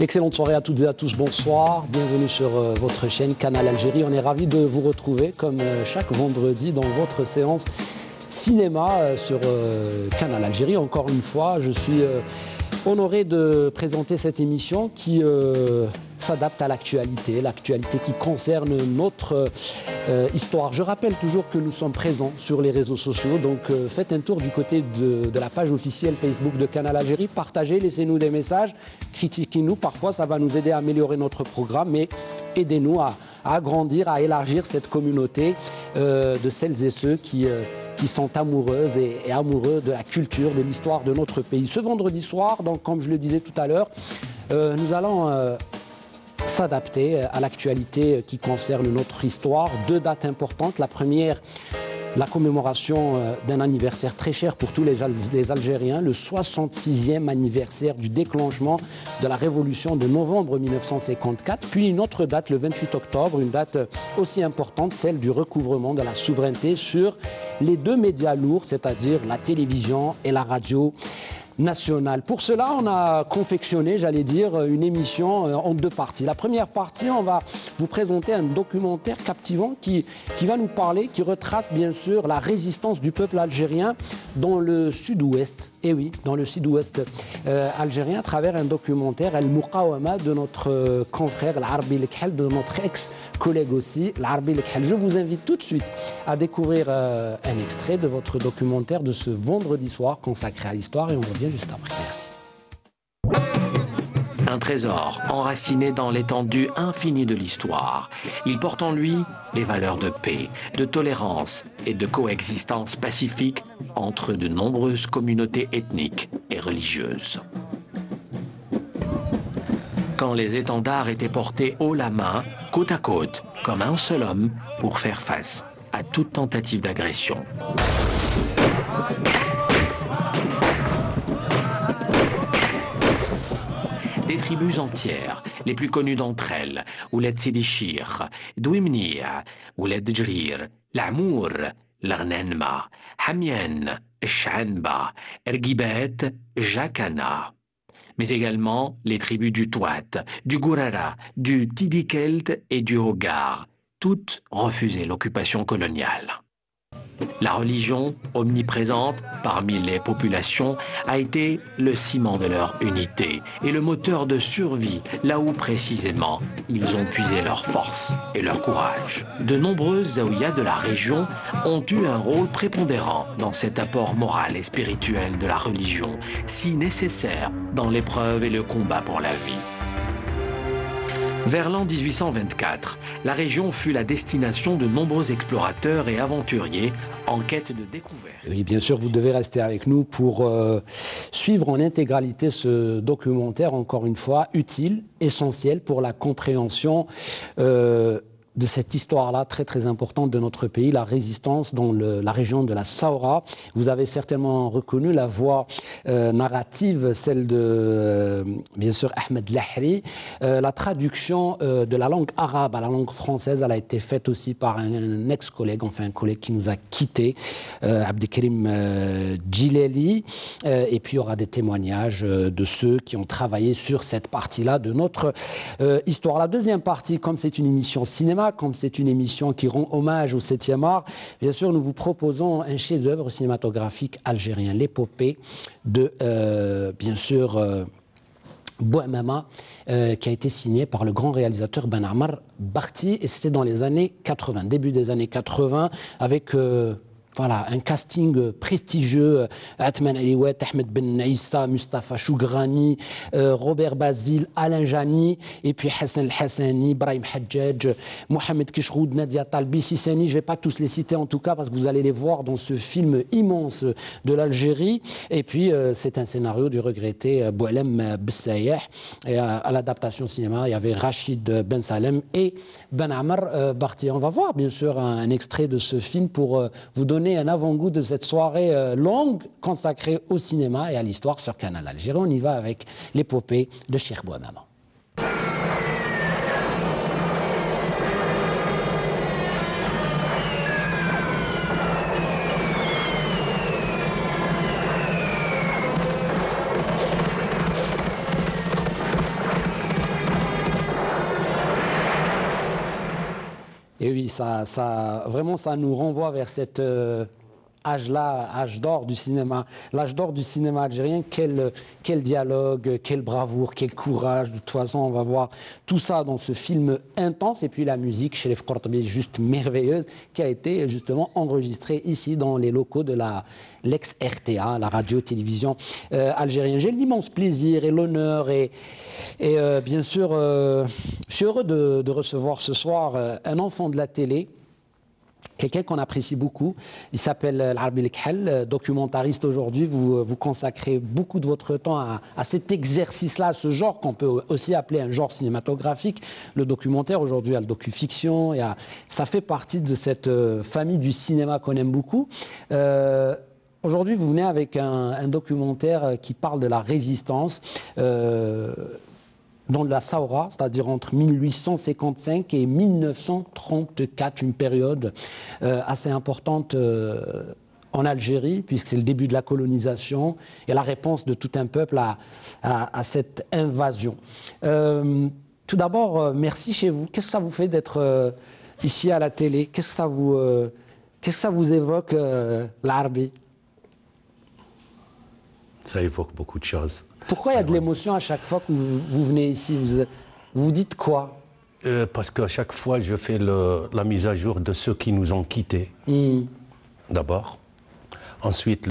Excellente soirée à toutes et à tous, bonsoir, bienvenue sur votre chaîne Canal Algérie. On est ravis de vous retrouver comme chaque vendredi dans votre séance cinéma sur Canal Algérie. Encore une fois, je suis honoré de présenter cette émission qui s'adapte à l'actualité qui concerne notre histoire. Je rappelle toujours que nous sommes présents sur les réseaux sociaux, donc faites un tour du côté de la page officielle Facebook de Canal Algérie, partagez, laissez-nous des messages, critiquez-nous, parfois ça va nous aider à améliorer notre programme, mais aidez-nous à agrandir, à élargir cette communauté de celles et ceux qui sont amoureuses et amoureux de la culture, de l'histoire de notre pays. Ce vendredi soir, donc, comme je le disais tout à l'heure, nous allons s'adapter à l'actualité qui concerne notre histoire. Deux dates importantes. La première, la commémoration d'un anniversaire très cher pour tous les Algériens, le 66e anniversaire du déclenchement de la révolution de novembre 1954. Puis une autre date, le 28 octobre, une date aussi importante, celle du recouvrement de la souveraineté sur les deux médias lourds, c'est-à-dire la télévision et la radio nationale. Pour cela, on a confectionné, j'allais dire, une émission en deux parties. La première partie, on va vous présenter un documentaire captivant qui va nous parler, qui retrace bien sûr la résistance du peuple algérien dans le sud-ouest. Et oui, dans le sud-ouest algérien, à travers un documentaire, El Muqawama, de notre confrère l'Arbi Lekhel, de notre ex-collègue aussi, l'Arbi Lekhel. Je vous invite tout de suite à découvrir un extrait de votre documentaire de ce vendredi soir consacré à l'histoire et on revient juste après. Merci. Un trésor enraciné dans l'étendue infinie de l'histoire. Il porte en lui les valeurs de paix, de tolérance et de coexistence pacifique entre de nombreuses communautés ethniques et religieuses. Quand les étendards étaient portés haut la main, côte à côte, comme un seul homme, pour faire face à toute tentative d'agression. Des tribus entières, les plus connues d'entre elles, Ouled Sidi Chir, Douimnia, Ouled Djrir, L'Amour, L'Arnenma, Hamien, Chanba, Ergibet, Jakana. Mais également les tribus du Touat, du Gourara, du Tidikelt et du Hogar, toutes refusaient l'occupation coloniale. La religion, omniprésente parmi les populations, a été le ciment de leur unité et le moteur de survie, là où précisément ils ont puisé leur force et leur courage. De nombreuses zaouïas de la région ont eu un rôle prépondérant dans cet apport moral et spirituel de la religion, si nécessaire dans l'épreuve et le combat pour la vie. Vers l'an 1824, la région fut la destination de nombreux explorateurs et aventuriers en quête de découverte. Oui, bien sûr, vous devez rester avec nous pour suivre en intégralité ce documentaire, encore une fois, utile, essentiel pour la compréhension de cette histoire-là très très importante de notre pays, la résistance dans la région de la Saoura. Vous avez certainement reconnu la voix narrative, celle de, bien sûr, Ahmed Lahri. La traduction de la langue arabe à la langue française, elle a été faite aussi par un ex-collègue, enfin un collègue qui nous a quittés, Abdelkrim Djileli. Et puis il y aura des témoignages de ceux qui ont travaillé sur cette partie-là de notre histoire. La deuxième partie, comme c'est une émission cinéma, comme c'est une émission qui rend hommage au 7e art, bien sûr, nous vous proposons un chef-d'œuvre cinématographique algérien, l'épopée de, bien sûr, Bouamama, qui a été signé par le grand réalisateur Ben Ammar Barti, et c'était dans les années 80, début des années 80, avec voilà, un casting prestigieux, Atman Aliouet, Ahmed Ben Naïssa, Mustafa Chougrani, Robert Basile, Alain Jani, et puis Hassan El-Hassani, Brahim Hadjadj, Mohamed Kishroud, Nadia Talbi, Sissani. Je ne vais pas tous les citer en tout cas parce que vous allez les voir dans ce film immense de l'Algérie. Et puis c'est un scénario du regretté Boualem Bessaïeh. Et à l'adaptation cinéma, il y avait Rachid Ben Salem et Ben Ammar Barti. On va voir bien sûr un extrait de ce film pour vous donner un avant-goût de cette soirée longue consacrée au cinéma et à l'histoire sur Canal Algérie. On y va avec l'épopée de Cheikh Bouamama. Et oui, vraiment, ça nous renvoie vers cet âge-là, âge d'or du cinéma. L'âge d'or du cinéma algérien, quel dialogue, quelle bravoure, quel courage. De toute façon, on va voir tout ça dans ce film intense. Et puis la musique, Cherif Kortabi, juste merveilleuse, qui a été justement enregistrée ici dans les locaux de l'ex-RTA, la radio-télévision algérienne. J'ai l'immense plaisir et l'honneur et bien sûr, je suis heureux de recevoir ce soir un enfant de la télé, quelqu'un qu'on apprécie beaucoup. Il s'appelle Larbi Lekhel, documentariste aujourd'hui. Vous consacrez beaucoup de votre temps à cet exercice-là, à ce genre qu'on peut aussi appeler un genre cinématographique. Le documentaire aujourd'hui, à le docu-fiction. Ça fait partie de cette famille du cinéma qu'on aime beaucoup. Aujourd'hui, vous venez avec un documentaire qui parle de la résistance dans la Saoura, c'est-à-dire entre 1855 et 1934, une période assez importante en Algérie, puisque c'est le début de la colonisation et la réponse de tout un peuple à cette invasion. Tout d'abord, merci chez vous. Qu'est-ce que ça vous fait d'être ici à la télé? Qu'est-ce que ça vous évoque, l'Arbi? Ça évoque beaucoup de choses. Pourquoi il y a de l'émotion à chaque fois que vous venez ici? Vous dites quoi? Parce qu'à chaque fois, je fais la mise à jour de ceux qui nous ont quittés, d'abord. Ensuite,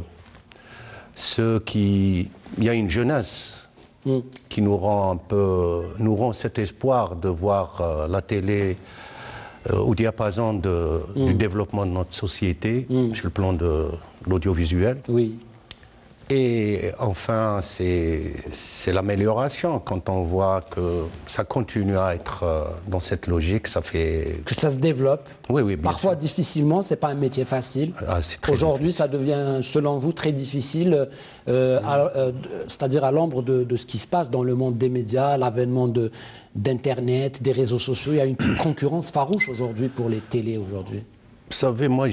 il y a une jeunesse qui nous rend cet espoir de voir la télé au diapason du développement de notre société, sur le plan de l'audiovisuel. Oui. Et enfin, c'est l'amélioration. Quand on voit que ça continue à être dans cette logique, ça fait... Que ça se développe. Oui, oui, bien Parfois sûr. difficilement, c'est pas un métier facile. Aujourd'hui, ça devient, selon vous, très difficile, c'est-à-dire à l'ombre de ce qui se passe dans le monde des médias, l'avènement d'Internet, des réseaux sociaux. Il y a une concurrence farouche aujourd'hui pour les télés aujourd'hui. Vous savez, moi,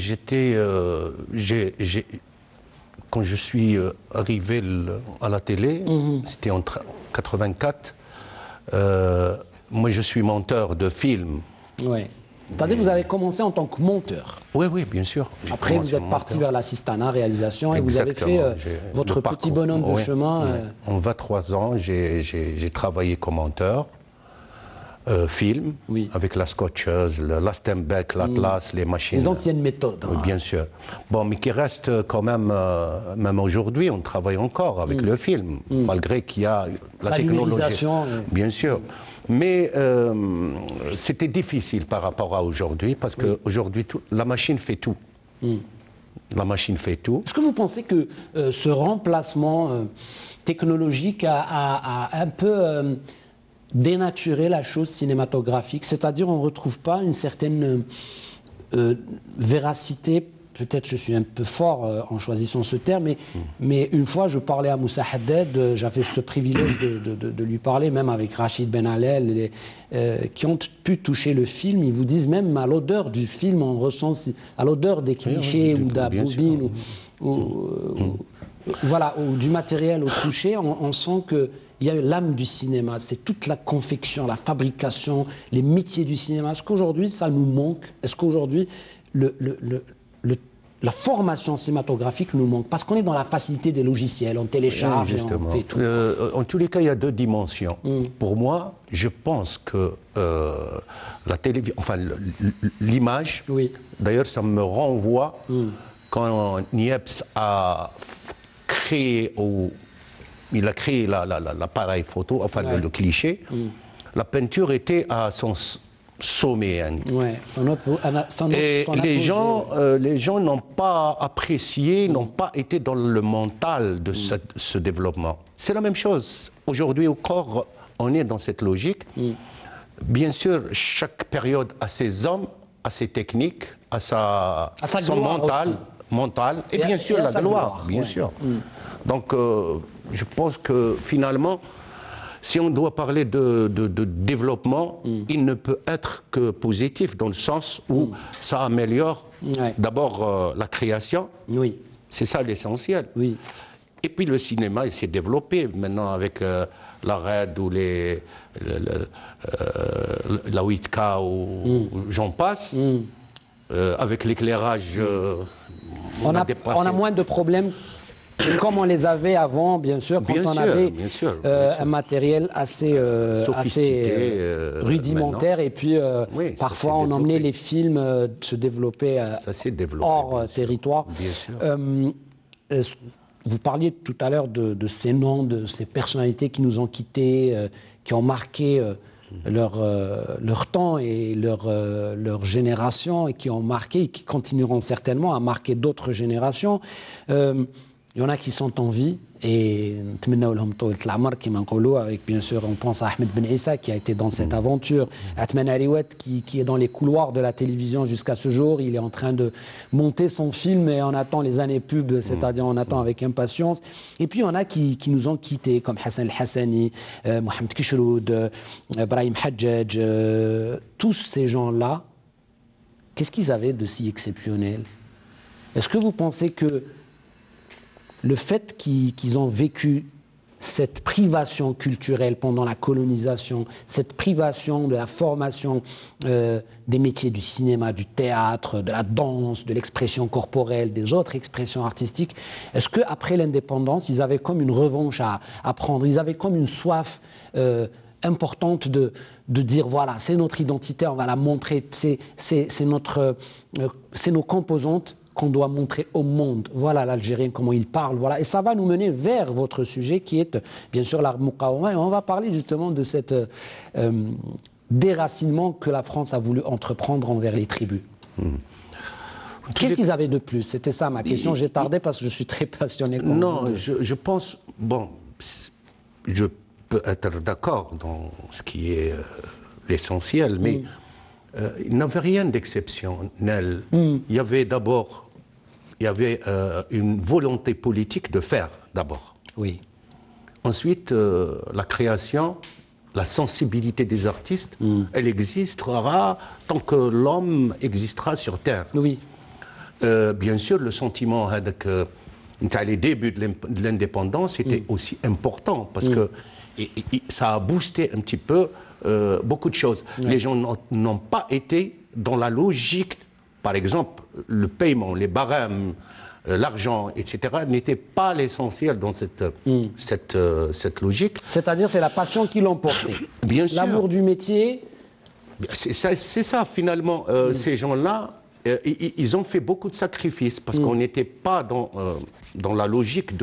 quand je suis arrivé à la télé, c'était en 84, moi je suis monteur de films. Oui. C'est-à-dire que vous avez commencé en tant que monteur. Oui, oui, bien sûr. Après, vous êtes parti vers l'assistanat, réalisation, et vous avez fait votre petit bonhomme de chemin. En 23 ans, j'ai travaillé comme monteur. Film, avec la scotcheuse, la Steinbeck, l'Atlas, les machines. Les anciennes méthodes. Oui, bien sûr. Bon, mais qui reste quand même, même aujourd'hui, on travaille encore avec le film, malgré qu'il y a la technologie. Bien sûr. Mais c'était difficile par rapport à aujourd'hui, parce qu'aujourd'hui, la machine fait tout. La machine fait tout. Est-ce que vous pensez que ce remplacement technologique a un peu... dénaturer la chose cinématographique, c'est-à-dire on ne retrouve pas une certaine véracité, peut-être je suis un peu fort en choisissant ce terme, mais une fois je parlais à Moussa Haddad, j'avais ce privilège de lui parler, même avec Rachid Ben Allel, qui ont pu toucher le film, ils vous disent même à l'odeur du film, on ressent à l'odeur des clichés ou de la bobine, voilà, ou du matériel au toucher, on sent que il y a l'âme du cinéma, c'est toute la confection, la fabrication, les métiers du cinéma. Est-ce qu'aujourd'hui, ça nous manque? Est-ce qu'aujourd'hui, la formation cinématographique nous manque? Parce qu'on est dans la facilité des logiciels, on télécharge, et on fait tout. En tous les cas, il y a deux dimensions. Pour moi, je pense que la télévision, enfin l'image, d'ailleurs, ça me renvoie quand Niepce a créé il a créé l'appareil photo, enfin le cliché. La peinture était à son sommet. Et les gens n'ont pas apprécié, n'ont pas été dans le mental de ce développement. C'est la même chose. Aujourd'hui encore, on est dans cette logique. Bien sûr, chaque période a ses hommes, a ses techniques, a son mental, et bien sûr la gloire, bien sûr. Donc, je pense que finalement, si on doit parler de développement, il ne peut être que positif, dans le sens où ça améliore d'abord la création. C'est ça l'essentiel. Et puis le cinéma, il s'est développé maintenant avec la RED ou la 8K ou j'en passe. Avec l'éclairage, on a moins de problèmes comme on les avait avant, bien sûr, quand on avait un matériel assez sophistiqué, rudimentaire, et puis oui, parfois on emmenait les films se développer hors territoire. Bien sûr. Vous parliez tout à l'heure de ces noms, de ces personnalités qui nous ont quittés, qui ont marqué leur temps et leur génération, et qui ont marqué et qui continueront certainement à marquer d'autres générations. Il y en a qui sont en vie et avec, bien sûr, on pense à Ahmed Ben Issa qui a été dans cette aventure, Atman Ariwet qui est dans les couloirs de la télévision jusqu'à ce jour. Il est en train de monter son film et on attend les années pub, c'est-à-dire on attend avec impatience. Et puis il y en a qui nous ont quittés, comme Hassan El-Hassani, Mohamed Kishroud, Brahim Hadjadj, tous ces gens-là. Qu'est-ce qu'ils avaient de si exceptionnel? Est-ce que vous pensez que le fait qu'ils ont vécu cette privation culturelle pendant la colonisation, cette privation de la formation des métiers du cinéma, du théâtre, de la danse, de l'expression corporelle, des autres expressions artistiques, est-ce qu'après l'indépendance, ils avaient comme une revanche à prendre, ils avaient comme une soif importante de dire voilà, c'est notre identité, on va la montrer, c'est nos composantes qu'on doit montrer au monde. Voilà l'Algérien, comment il parle, voilà. Et ça va nous mener vers votre sujet qui est, bien sûr, l'art Muqawama. Et on va parler justement de cet déracinement que la France a voulu entreprendre envers les tribus. Qu'est-ce qu'ils avaient de plus? C'était ça ma question. J'ai tardé parce que je suis très passionné. Non, je pense, bon, je peux être d'accord dans ce qui est l'essentiel, mais il n'avait rien d'exceptionnel. Il y avait d'abord une volonté politique de faire, d'abord. Oui. Ensuite, la création, la sensibilité des artistes, elle existera tant que l'homme existera sur Terre. Oui. Bien sûr, le sentiment que les débuts de l'indépendance était aussi important parce que ça a boosté un petit peu beaucoup de choses. Les gens n'ont pas été dans la logique, par exemple, le paiement, les barèmes, l'argent, etc., n'était pas l'essentiel dans cette logique. C'est-à-dire, c'est la passion qui l'emportait. Bien sûr. L'amour du métier. C'est ça, finalement. Ces gens-là, ils ont fait beaucoup de sacrifices parce qu'on n'était pas dans la logique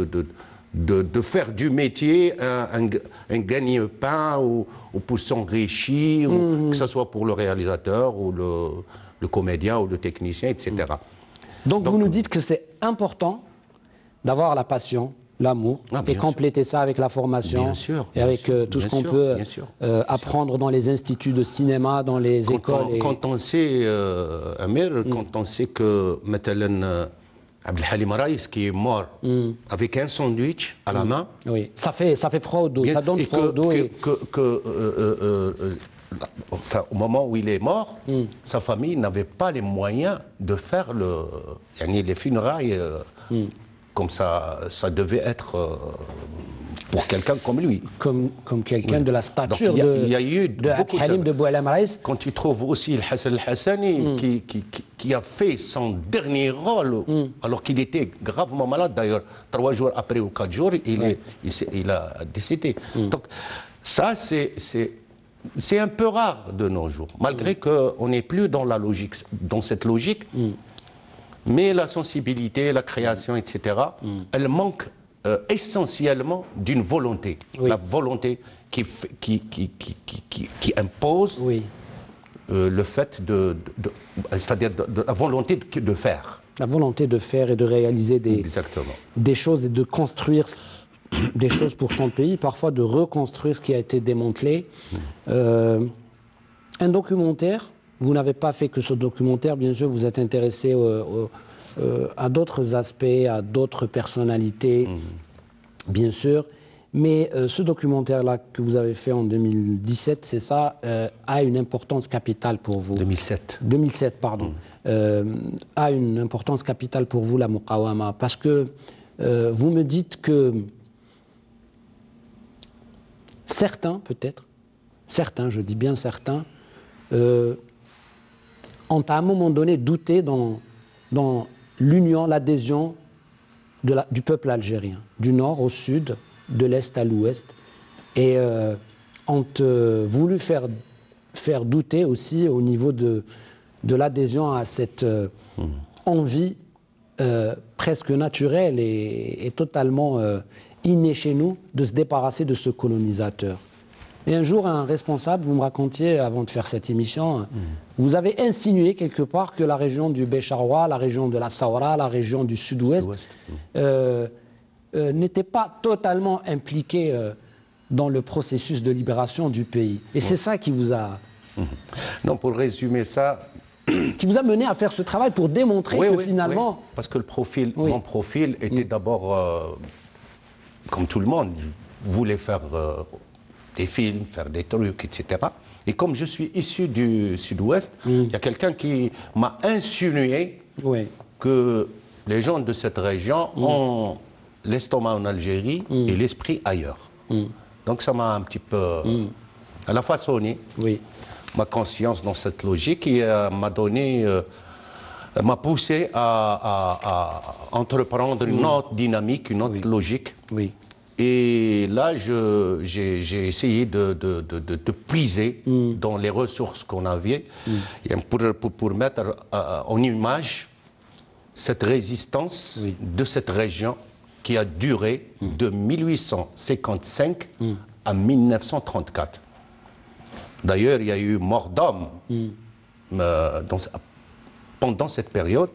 de faire du métier un gagne-pain ou pour s'enrichir, que ce soit pour le réalisateur ou le comédien ou le technicien, etc. Donc vous nous dites que c'est important d'avoir la passion, l'amour, et compléter ça avec la formation, et avec tout ce qu'on peut apprendre dans les instituts de cinéma, dans les écoles. Quand on sait, Amir, quand on sait que Matalan Abdelhalim Raïs, qui est mort avec un sandwich à la main. Oui, ça fait froid au dos, ça donne froid au dos. Enfin, au moment où il est mort, sa famille n'avait pas les moyens de faire les funérailles comme ça devait être pour quelqu'un comme lui. Comme quelqu'un de la stature il y a eu beaucoup de Boualem Raïs. Quand tu trouves aussi Hassan El-Hassani qui a fait son dernier rôle alors qu'il était gravement malade, d'ailleurs 3 jours après ou 4 jours, il a décédé. Donc ça c'est un peu rare de nos jours, malgré qu'on n'est plus dans cette logique, mais la sensibilité, la création, etc., elle manque essentiellement d'une volonté. La volonté qui impose le fait c'est-à-dire la volonté de faire. La volonté de faire et de réaliser des choses et de construire des choses pour son pays, parfois de reconstruire ce qui a été démantelé. Un documentaire, vous n'avez pas fait que ce documentaire, bien sûr, vous êtes intéressé à d'autres aspects, à d'autres personnalités, bien sûr, mais ce documentaire-là que vous avez fait en 2017, c'est ça, a une importance capitale pour vous. 2007, pardon. A une importance capitale pour vous, la Muqawama, parce que vous me dites que certains, peut-être, certains, je dis bien certains, ont à un moment donné douté dans l'union, l'adhésion du peuple algérien, du nord au sud, de l'est à l'ouest, et ont voulu faire douter aussi au niveau de l'adhésion à cette envie presque naturelle et totalement innée chez nous de se débarrasser de ce colonisateur. Et un jour, un responsable, vous me racontiez, avant de faire cette émission, vous avez insinué quelque part que la région du Bécharrois, la région de la Saoura, la région du sud-ouest, n'était pas totalement impliquée dans le processus de libération du pays. Et c'est ça qui vous a... Non, pour résumer ça... qui vous a mené à faire ce travail pour démontrer que finalement... Oui, parce que mon profil était d'abord, comme tout le monde, je voulais faire des films, faire des trucs, etc. Et comme je suis issu du sud-ouest, il y a quelqu'un qui m'a insinué que les gens de cette région ont l'estomac en Algérie et l'esprit ailleurs. Donc ça m'a un petit peu à la façonné ma conscience dans cette logique et m'a donné, m'a poussé à entreprendre une autre dynamique, une autre logique. Et là, j'ai essayé de puiser dans les ressources qu'on avait pour mettre en image cette résistance de cette région qui a duré de 1855 à 1934. D'ailleurs, il y a eu mort d'hommes pendant cette période.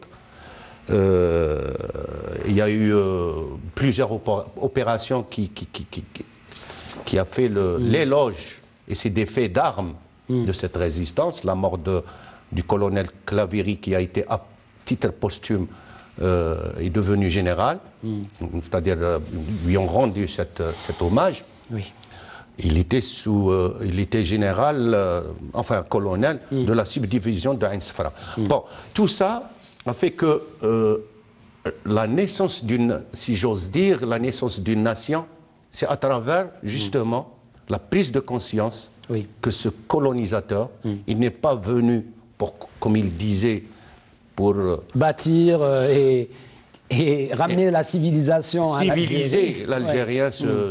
Il y a eu plusieurs opérations qui a fait l'éloge, et c'est des faits d'armes de cette résistance. La mort du colonel Claviri, qui a été à titre posthume est devenu général, c'est-à-dire lui ont rendu cet hommage. Il était général, enfin colonel de la subdivision de Ain Sefra. Bon, tout ça a fait que la naissance d'une, si j'ose dire, la naissance d'une nation, c'est à travers justement la prise de conscience que ce colonisateur, il n'est pas venu pour, comme il disait, pour bâtir et ramener la civilisation à l'Algérie. Civiliser l'Algérien,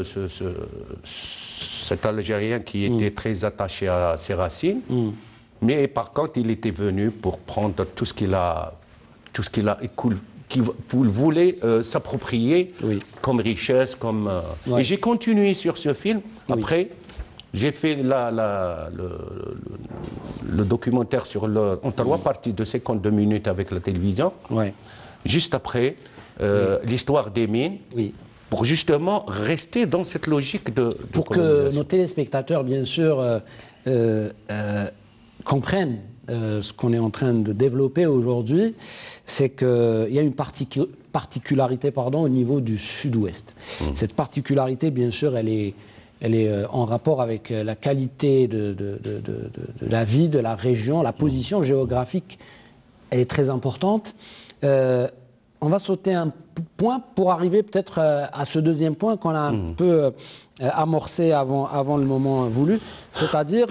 cet Algérien qui était très attaché à ses racines. Mais par contre, il était venu pour prendre tout ce qu'il a qu'il voulait s'approprier comme richesse, comme... Et j'ai continué sur ce film. Après, j'ai fait le documentaire en 3 parties de 52 minutes avec la télévision. Juste après, l'histoire des mines. Pour justement rester dans cette logique de pour que nos téléspectateurs, bien sûr, comprennent ce qu'on est en train de développer aujourd'hui, c'est qu'il y a une particularité au niveau du sud-ouest. Cette particularité, bien sûr, elle est en rapport avec la qualité de la vie de la région, la position géographique, elle est très importante. On va sauter un point pour arriver peut-être à ce deuxième point qu'on a un peu amorcé avant le moment voulu, c'est-à-dire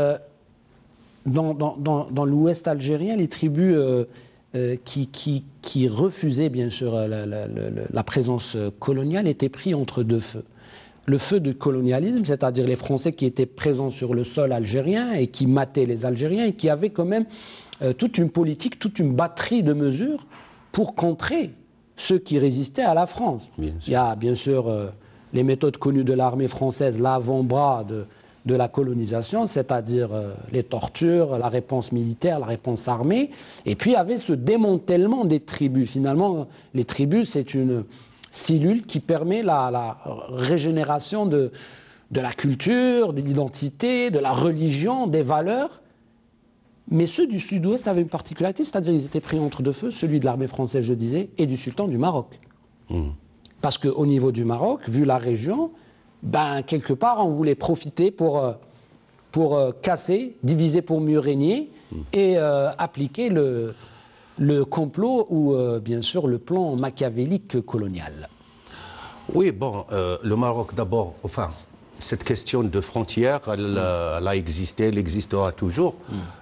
dans l'ouest algérien, les tribus qui refusaient bien sûr la présence coloniale étaient pris entre 2 feux. Le feu du colonialisme, c'est-à-dire les Français qui étaient présents sur le sol algérien et qui mataient les Algériens et qui avaient quand même toute une politique, toute une batterie de mesures pour contrer ceux qui résistaient à la France. Il y a bien sûr les méthodes connues de l'armée française, l'avant-bras de la colonisation, c'est-à-dire les tortures, la réponse militaire, la réponse armée, et puis il y avait ce démantèlement des tribus. Finalement, les tribus, c'est une cellule qui permet la régénération de la culture, de l'identité, de la religion, des valeurs. Mais ceux du sud-ouest avaient une particularité, c'est-à-dire qu'ils étaient pris entre 2 feux, celui de l'armée française, je disais, et du sultan du Maroc. Parce qu'au niveau du Maroc, vu la région, quelque part, on voulait profiter pour casser, diviser pour mieux régner, et appliquer le complot ou, bien sûr, le plan machiavélique colonial. Oui, bon, le Maroc d'abord, enfin, cette question de frontière, elle a existé, elle existera toujours.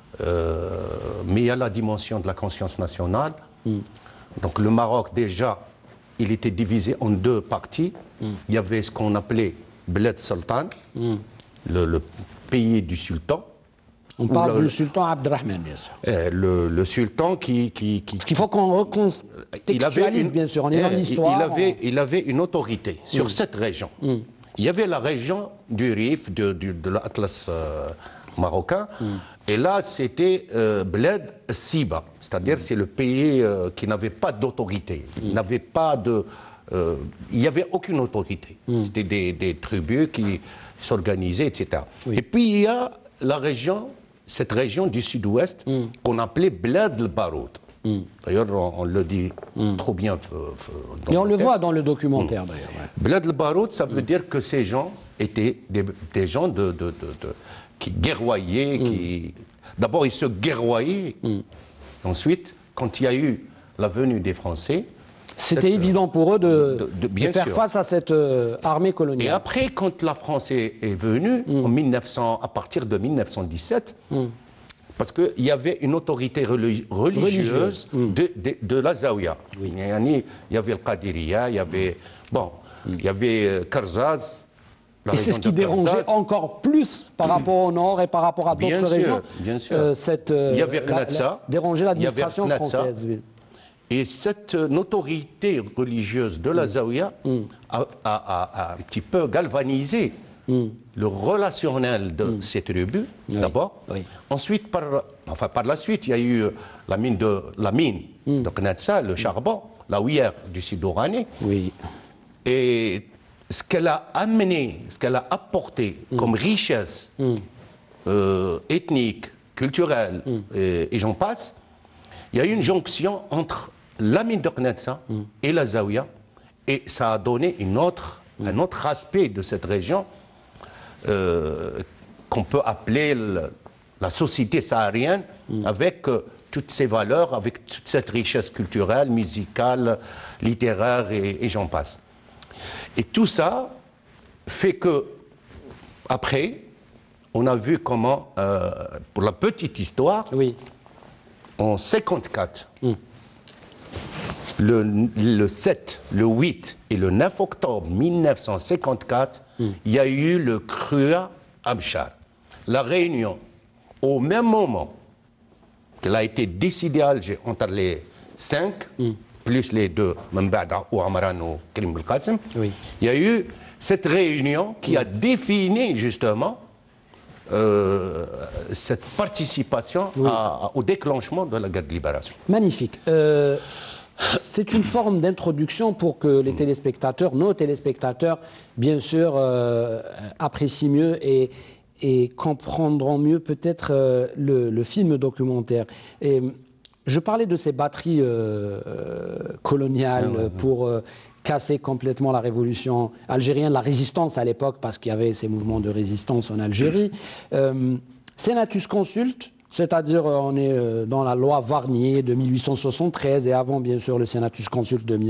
Mais il y a la dimension de la conscience nationale. Donc le Maroc, déjà, il était divisé en deux parties. Il y avait ce qu'on appelait Bled Sultan, le pays du sultan. On parle du sultan Abdelrahman, bien sûr. Le sultan qui... Parce qu'il faut qu'on recontextualise, bien sûr, on est dans l'histoire. Il avait une autorité sur cette région. Il y avait la région du Rif, de l'Atlas marocain, et là c'était Bled Siba, c'est-à-dire c'est le pays qui n'avait pas d'autorité, n'avait pas de... il n'y avait aucune autorité. C'était des tribus qui s'organisaient, etc. Et puis il y a la région, cette région du sud-ouest qu'on appelait Bled el-Baroud. D'ailleurs, on le dit trop bien. Et on le voit dans le documentaire, d'ailleurs. Bled el-Baroud, ça veut dire que ces gens étaient des gens qui guerroyaient, qui... D'abord, ils se guerroyaient. Ensuite, quand il y a eu la venue des Français... C'était évident pour eux de faire face à cette armée coloniale. Et après, quand la France est venue, à partir de 1917, parce qu'il y avait une autorité religieuse de la Zaouia. Il y avait le Qadiriya, il y avait... Bon, il y avait Karzaz. Et c'est ce qui dérangeait encore plus par rapport au nord et par rapport à d'autres régions. Bien sûr. Il y avait Knatsa. Dérangeait l'administration française. Et cette notoriété religieuse de la Zaouia a un petit peu galvanisé le relationnel de ces tribus, d'abord. Ensuite, par la suite, il y a eu la mine de Knatsa, le charbon, la houillère du Sud-Oranais. Et ce qu'elle a amené, ce qu'elle a apporté comme richesse ethnique, culturelle, et j'en passe, il y a eu une jonction entre la mine de Knatsa et la Zaouia, et ça a donné un autre aspect de cette région qu'on peut appeler la société saharienne, avec toutes ses valeurs, avec toute cette richesse culturelle, musicale, littéraire, et j'en passe. Et tout ça fait que, après, on a vu comment, pour la petite histoire, en 1954, le 7, le 8 et le 9 octobre 1954, il y a eu le Krua Abchar. La réunion, au même moment qu'elle a été décidée à Alger entre les 5, plus les 2, Mbada ou Amran ou Karim Belkacem, il y a eu cette réunion qui a défini justement cette participation au déclenchement de la guerre de libération. Magnifique. C'est une forme d'introduction pour que les téléspectateurs, nos téléspectateurs, bien sûr, apprécient mieux et comprendront mieux peut-être le film documentaire. Et je parlais de ces batteries coloniales pour casser complètement la révolution algérienne, la résistance à l'époque, parce qu'il y avait ces mouvements de résistance en Algérie. Senatus Consulte, c'est-à-dire on est dans la loi Varnier de 1873 et avant bien sûr le Senatus Consulte de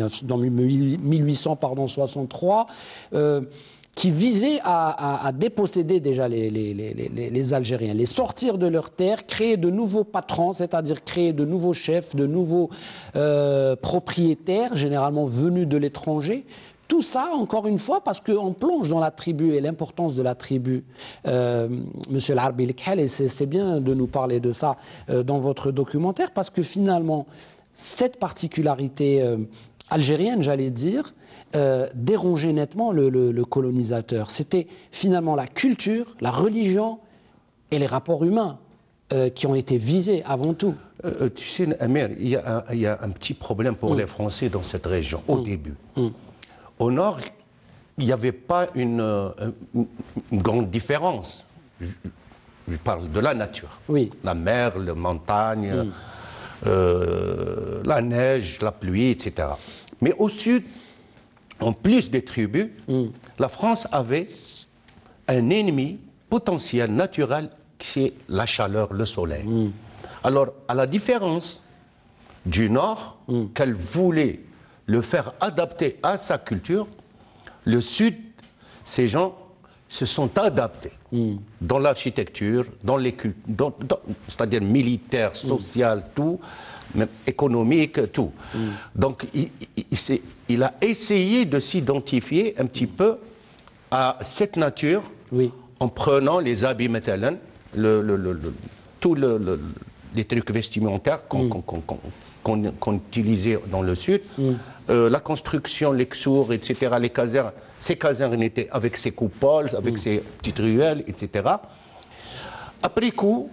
1863, qui visait à déposséder déjà les Algériens, les sortir de leurs terres, créer de nouveaux patrons, c'est-à-dire créer de nouveaux chefs, de nouveaux propriétaires, généralement venus de l'étranger. Tout ça, encore une fois, parce qu'on plonge dans la tribu et l'importance de la tribu. Monsieur Larbi Lekhel, et c'est bien de nous parler de ça dans votre documentaire, parce que finalement, cette particularité algérienne, j'allais dire, dérangeait nettement le colonisateur. C'était finalement la culture, la religion et les rapports humains qui ont été visés avant tout. Tu sais, Amir, il y a un petit problème pour les Français dans cette région, au début. Au nord, il n'y avait pas une grande différence. Je parle de la nature. La mer, la montagne, la neige, la pluie, etc. Mais au sud, en plus des tribus, la France avait un ennemi potentiel, naturel, qui est la chaleur, le soleil. Alors, à la différence du nord, qu'elle voulait le faire adapter à sa culture, Le Sud, ces gens se sont adaptés dans l'architecture, dans les cultures, c'est-à-dire militaire, social, tout, même économique, tout. Donc il a essayé de s'identifier un petit peu à cette nature en prenant les habits métalliques, tous les trucs vestimentaires qu'on utilisait dans le Sud, la construction, les xours, etc., les casernes, ces casernes étaient avec ses coupoles, avec ses petites ruelles, etc. Après coup,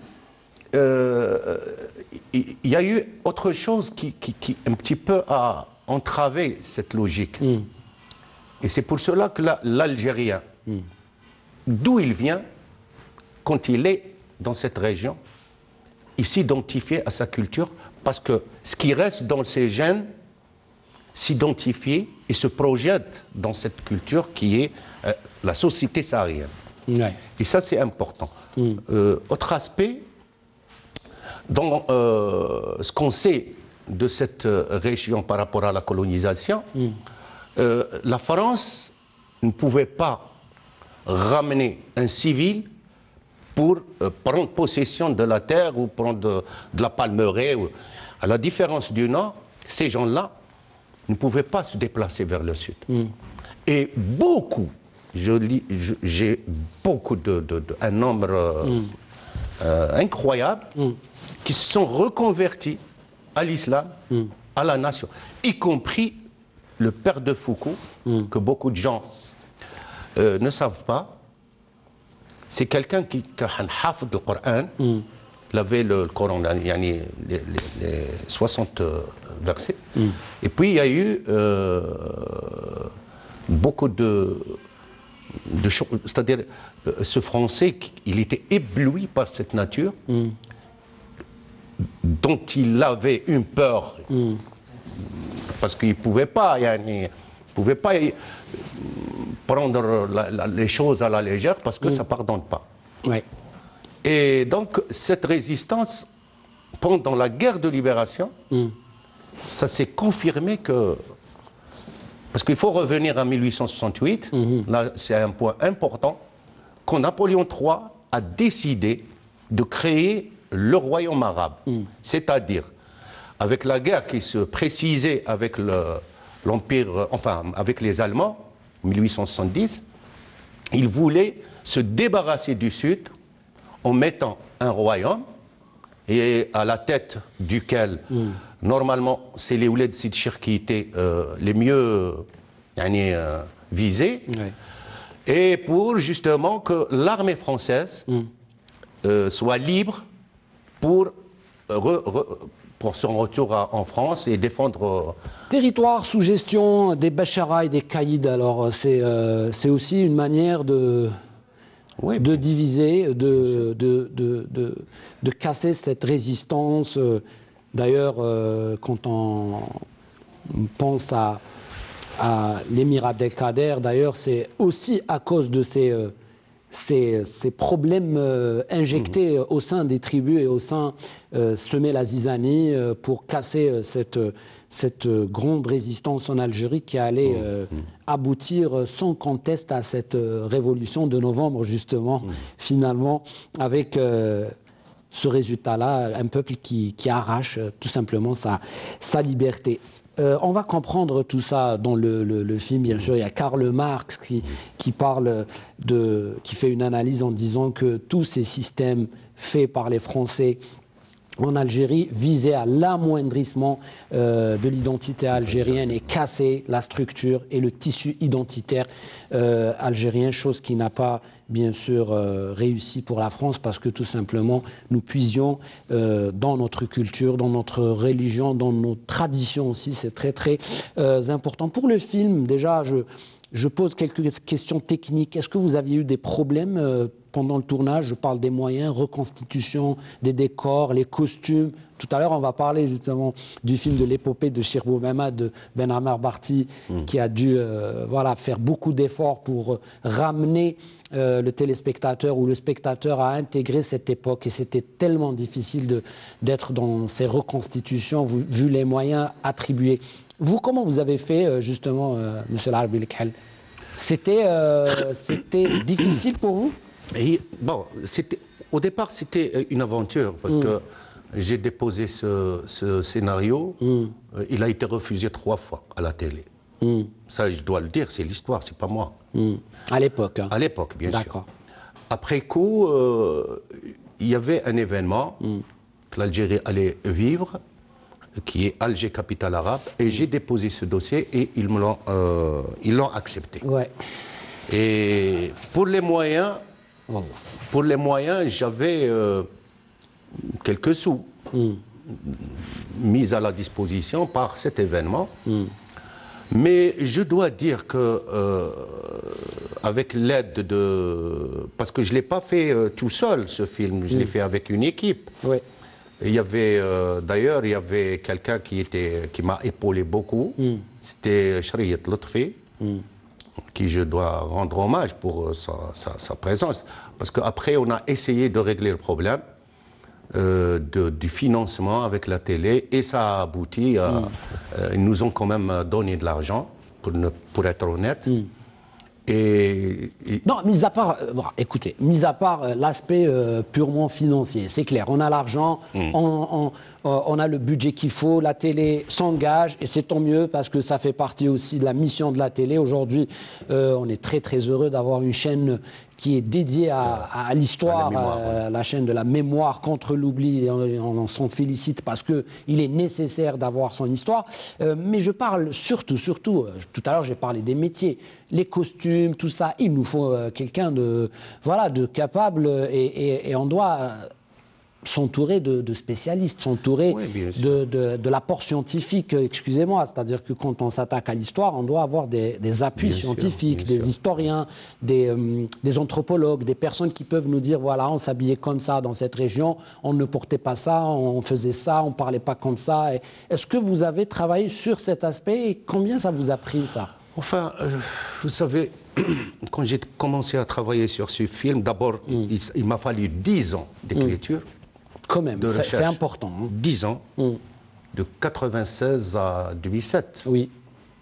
il y a eu autre chose qui un petit peu a entravé cette logique. Et c'est pour cela que l'Algérien, d'où il vient, quand il est dans cette région, il s'identifie à sa culture parce que ce qui reste dans ses gènes s'identifie et se projette dans cette culture qui est la société saharienne. Et ça, c'est important. Autre aspect, dans ce qu'on sait de cette région par rapport à la colonisation, la France ne pouvait pas ramener un civil pour prendre possession de la terre ou prendre de la palmeraie. À la différence du Nord, ces gens-là ne pouvaient pas se déplacer vers le Sud. Et beaucoup, j'ai beaucoup un nombre incroyable qui se sont reconvertis à l'islam, à la nation, y compris le père de Foucault, que beaucoup de gens ne savent pas. C'est quelqu'un qui a un hafd le Coran, il avait le Coran, les 60 versets. Et puis il y a eu beaucoup de choses, c'est-à-dire ce Français, il était ébloui par cette nature, dont il avait une peur, parce qu'il ne pouvait pas, prendre les choses à la légère, parce que ça ne pardonne pas. Et donc, cette résistance, pendant la guerre de libération, ça s'est confirmé que... Parce qu'il faut revenir à 1868, là c'est un point important, quand Napoléon III a décidé de créer le royaume arabe. C'est-à-dire, avec la guerre qui se précisait avec l'Empire, enfin avec les Allemands, en 1870, il voulait se débarrasser du Sud en mettant un royaume, et à la tête duquel, normalement, c'est les Ouled Sidchir qui étaient les mieux visés, et pour justement que l'armée française soit libre pour son retour en France et défendre... Territoire sous gestion des Bachara et des Caïds, alors c'est aussi une manière de diviser, de casser cette résistance. D'ailleurs, quand on pense à l'émir Abdelkader, d'ailleurs, c'est aussi à cause de ces problèmes injectés au sein des tribus et au sein semer la zizanie pour casser cette grande résistance en Algérie qui allait aboutir sans conteste à cette révolution de novembre, justement, finalement, avec ce résultat-là, un peuple qui arrache tout simplement sa liberté. On va comprendre tout ça dans le film, bien sûr. Il y a Karl Marx qui parle qui fait une analyse en disant que tous ces systèmes faits par les Français en Algérie visaient à l'amoindrissement de l'identité algérienne et casser la structure et le tissu identitaire algérien, chose qui n'a pas bien sûr réussi pour la France parce que tout simplement nous puisions dans notre culture, dans notre religion, dans nos traditions aussi, c'est très très important. Pour le film, déjà je pose quelques questions techniques. Est-ce que vous aviez eu des problèmes pendant le tournage? Je parle des moyens, reconstitution des décors, les costumes. Tout à l'heure, on va parler justement du film de l'épopée de Shir Boumema de Ben Amar Barti, qui a dû faire beaucoup d'efforts pour ramener le téléspectateur ou le spectateur à intégrer cette époque. Et c'était tellement difficile d'être dans ces reconstitutions, vu les moyens attribués. Vous, comment vous avez fait, justement, M. Larbi Lekhal? C'était difficile pour vous? Et, bon, au départ, c'était une aventure, parce que j'ai déposé ce scénario, il a été refusé 3 fois à la télé. Ça, je dois le dire, c'est l'histoire, c'est pas moi. À l'époque, hein. À l'époque, bien sûr. D'accord. Après coup, il y avait un événement que l'Algérie allait vivre, qui est Alger, capitale arabe, et j'ai déposé ce dossier et ils l'ont accepté. Ouais. Et pour les moyens, j'avais quelques sous mis à la disposition par cet événement. Mais je dois dire que avec l'aide de... Parce que je ne l'ai pas fait tout seul, ce film, je l'ai fait avec une équipe. Oui. Et il y avait, d'ailleurs, il y avait quelqu'un qui m'a épaulé beaucoup. C'était Shriyat Lutfi, qui je dois rendre hommage pour sa présence. Parce qu'après, on a essayé de régler le problème du financement avec la télé et ça a abouti à... ils nous ont quand même donné de l'argent, pour être honnête. Non, mis à part, bon, écoutez, mis à part l'aspect purement financier, c'est clair, on a l'argent, on a le budget qu'il faut, la télé s'engage et c'est tant mieux parce que ça fait partie aussi de la mission de la télé. Aujourd'hui, on est très très heureux d'avoir une chaîne qui est dédiée à l'histoire, la chaîne de la mémoire contre l'oubli, et on s'en félicite parce qu'il est nécessaire d'avoir son histoire. Mais je parle surtout, tout à l'heure j'ai parlé des métiers, les costumes, tout ça, il nous faut quelqu'un de capable et on doit s'entourer de spécialistes, s'entourer de l'apport scientifique, excusez-moi, c'est-à-dire que quand on s'attaque à l'histoire, on doit avoir des appuis scientifiques, des historiens, des anthropologues, des personnes qui peuvent nous dire, voilà, on s'habillait comme ça dans cette région, on ne portait pas ça, on faisait ça, on ne parlait pas comme ça. Est-ce que vous avez travaillé sur cet aspect et combien ça vous a pris, ça? Enfin, vous savez, quand j'ai commencé à travailler sur ce film, d'abord, il m'a fallu 10 ans d'écriture. Quand même, c'est important. 10 ans, de 96 à 2007. Oui.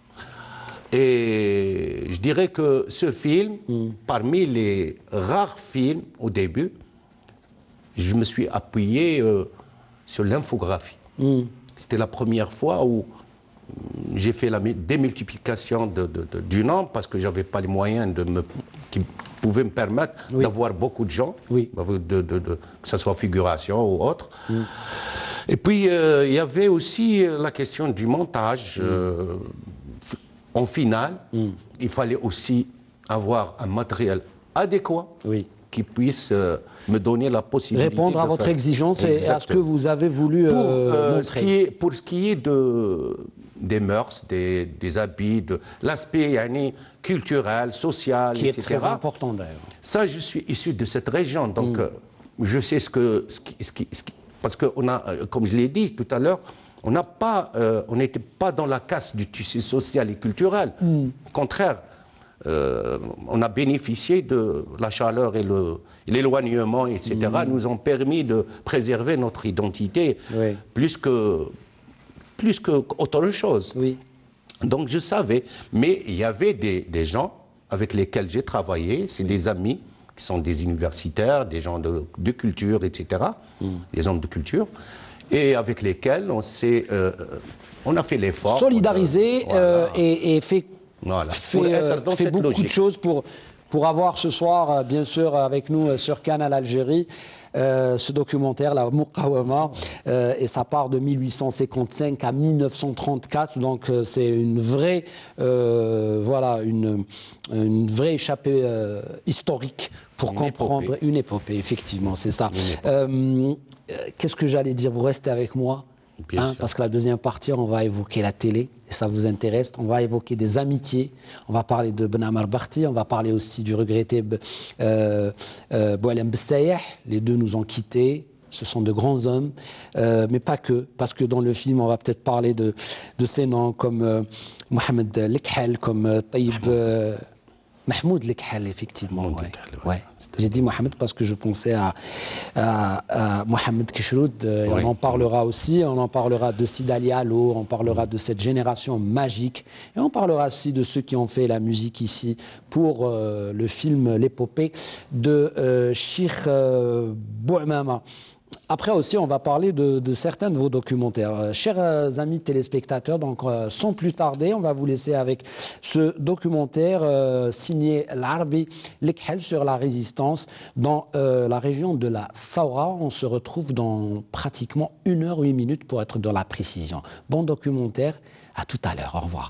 Et je dirais que ce film, parmi les rares films au début, je me suis appuyé sur l'infographie. C'était la première fois où j'ai fait la démultiplication du nombre parce que je n'avais pas les moyens qui pouvaient me permettre d'avoir beaucoup de gens, que ce soit figuration ou autre. Et puis, il y avait aussi la question du montage. En finale, il fallait aussi avoir un matériel adéquat qui puisse me donner la possibilité répondre à votre exigence et à ce que vous avez voulu montrer. Pour ce qui est des mœurs, des habits, de l'aspect culturel, social, qui etc. Qui est très important d'ailleurs. Ça, je suis issu de cette région, donc je sais parce que on a, comme je l'ai dit tout à l'heure, on n'était pas dans la casse du tissu social et culturel. Au contraire, on a bénéficié de la chaleur et l'éloignement, etc. nous ont permis de préserver notre identité plus qu'autre chose. Donc je savais, mais il y avait des gens avec lesquels j'ai travaillé, c'est des amis qui sont des universitaires, des gens de culture, etc., des hommes de culture, et avec lesquels on a fait l'effort. Solidarisé et fait beaucoup de choses pour avoir ce soir, bien sûr, avec nous sur Canal Algérie, ce documentaire, la Muqawama, et ça part de 1855 à 1934, donc c'est une vraie, une vraie échappée historique pour comprendre une épopée, effectivement, c'est ça. Qu'est-ce que j'allais dire? Vous restez avec moi, parce que la deuxième partie, on va évoquer la télé, et ça vous intéresse. On va évoquer des amitiés, on va parler de Ben Amar Barti, on va parler aussi du regretté Boualem Bessaïeh. Les deux nous ont quittés, ce sont de grands hommes, mais pas que, parce que dans le film, on va peut-être parler de ces noms comme Mohamed Lekhel, comme Taïb Mahmoud Lekhal, effectivement. Mahmoud Ouais. Lekhal, Ouais. J'ai dit Mohamed parce que je pensais à Mohamed Kishroud. Oui. On en parlera aussi. On en parlera de Sidali Allo, on parlera de cette génération magique. Et on parlera aussi de ceux qui ont fait la musique ici pour le film L'épopée de Cheikh Bouamama. Après aussi, on va parler de certains de vos documentaires. Chers amis téléspectateurs, donc sans plus tarder, on va vous laisser avec ce documentaire signé L'Arbi Lekhal sur la résistance dans la région de la Saoura. On se retrouve dans pratiquement 1h08 pour être dans la précision. Bon documentaire, à tout à l'heure. Au revoir.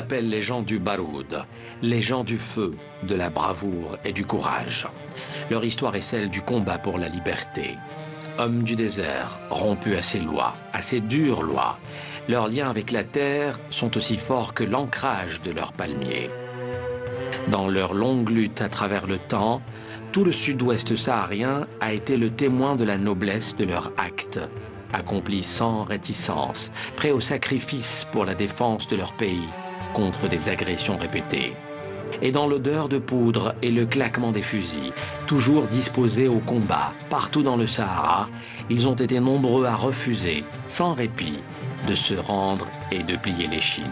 appelle les gens du Baroud, les gens du feu, de la bravoure et du courage. Leur histoire est celle du combat pour la liberté. Hommes du désert, rompus à ces lois, à ces dures lois, leurs liens avec la terre sont aussi forts que l'ancrage de leurs palmiers. Dans leur longue lutte à travers le temps, tout le sud-ouest saharien a été le témoin de la noblesse de leurs actes, accomplis sans réticence, prêts au sacrifice pour la défense de leur pays contre des agressions répétées. Et dans l'odeur de poudre et le claquement des fusils, toujours disposés au combat, partout dans le Sahara, ils ont été nombreux à refuser, sans répit, de se rendre et de plier l'échine.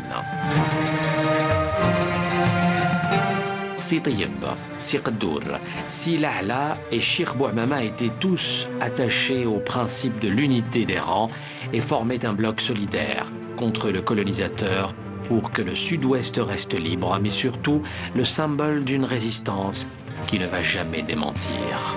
Si Tayyib, Si Qaddour, Si La'la et Cheikh Bouamama étaient tous attachés au principe de l'unité des rangs et formaient un bloc solidaire contre le colonisateur pour que le sud-ouest reste libre, mais surtout le symbole d'une résistance qui ne va jamais démentir.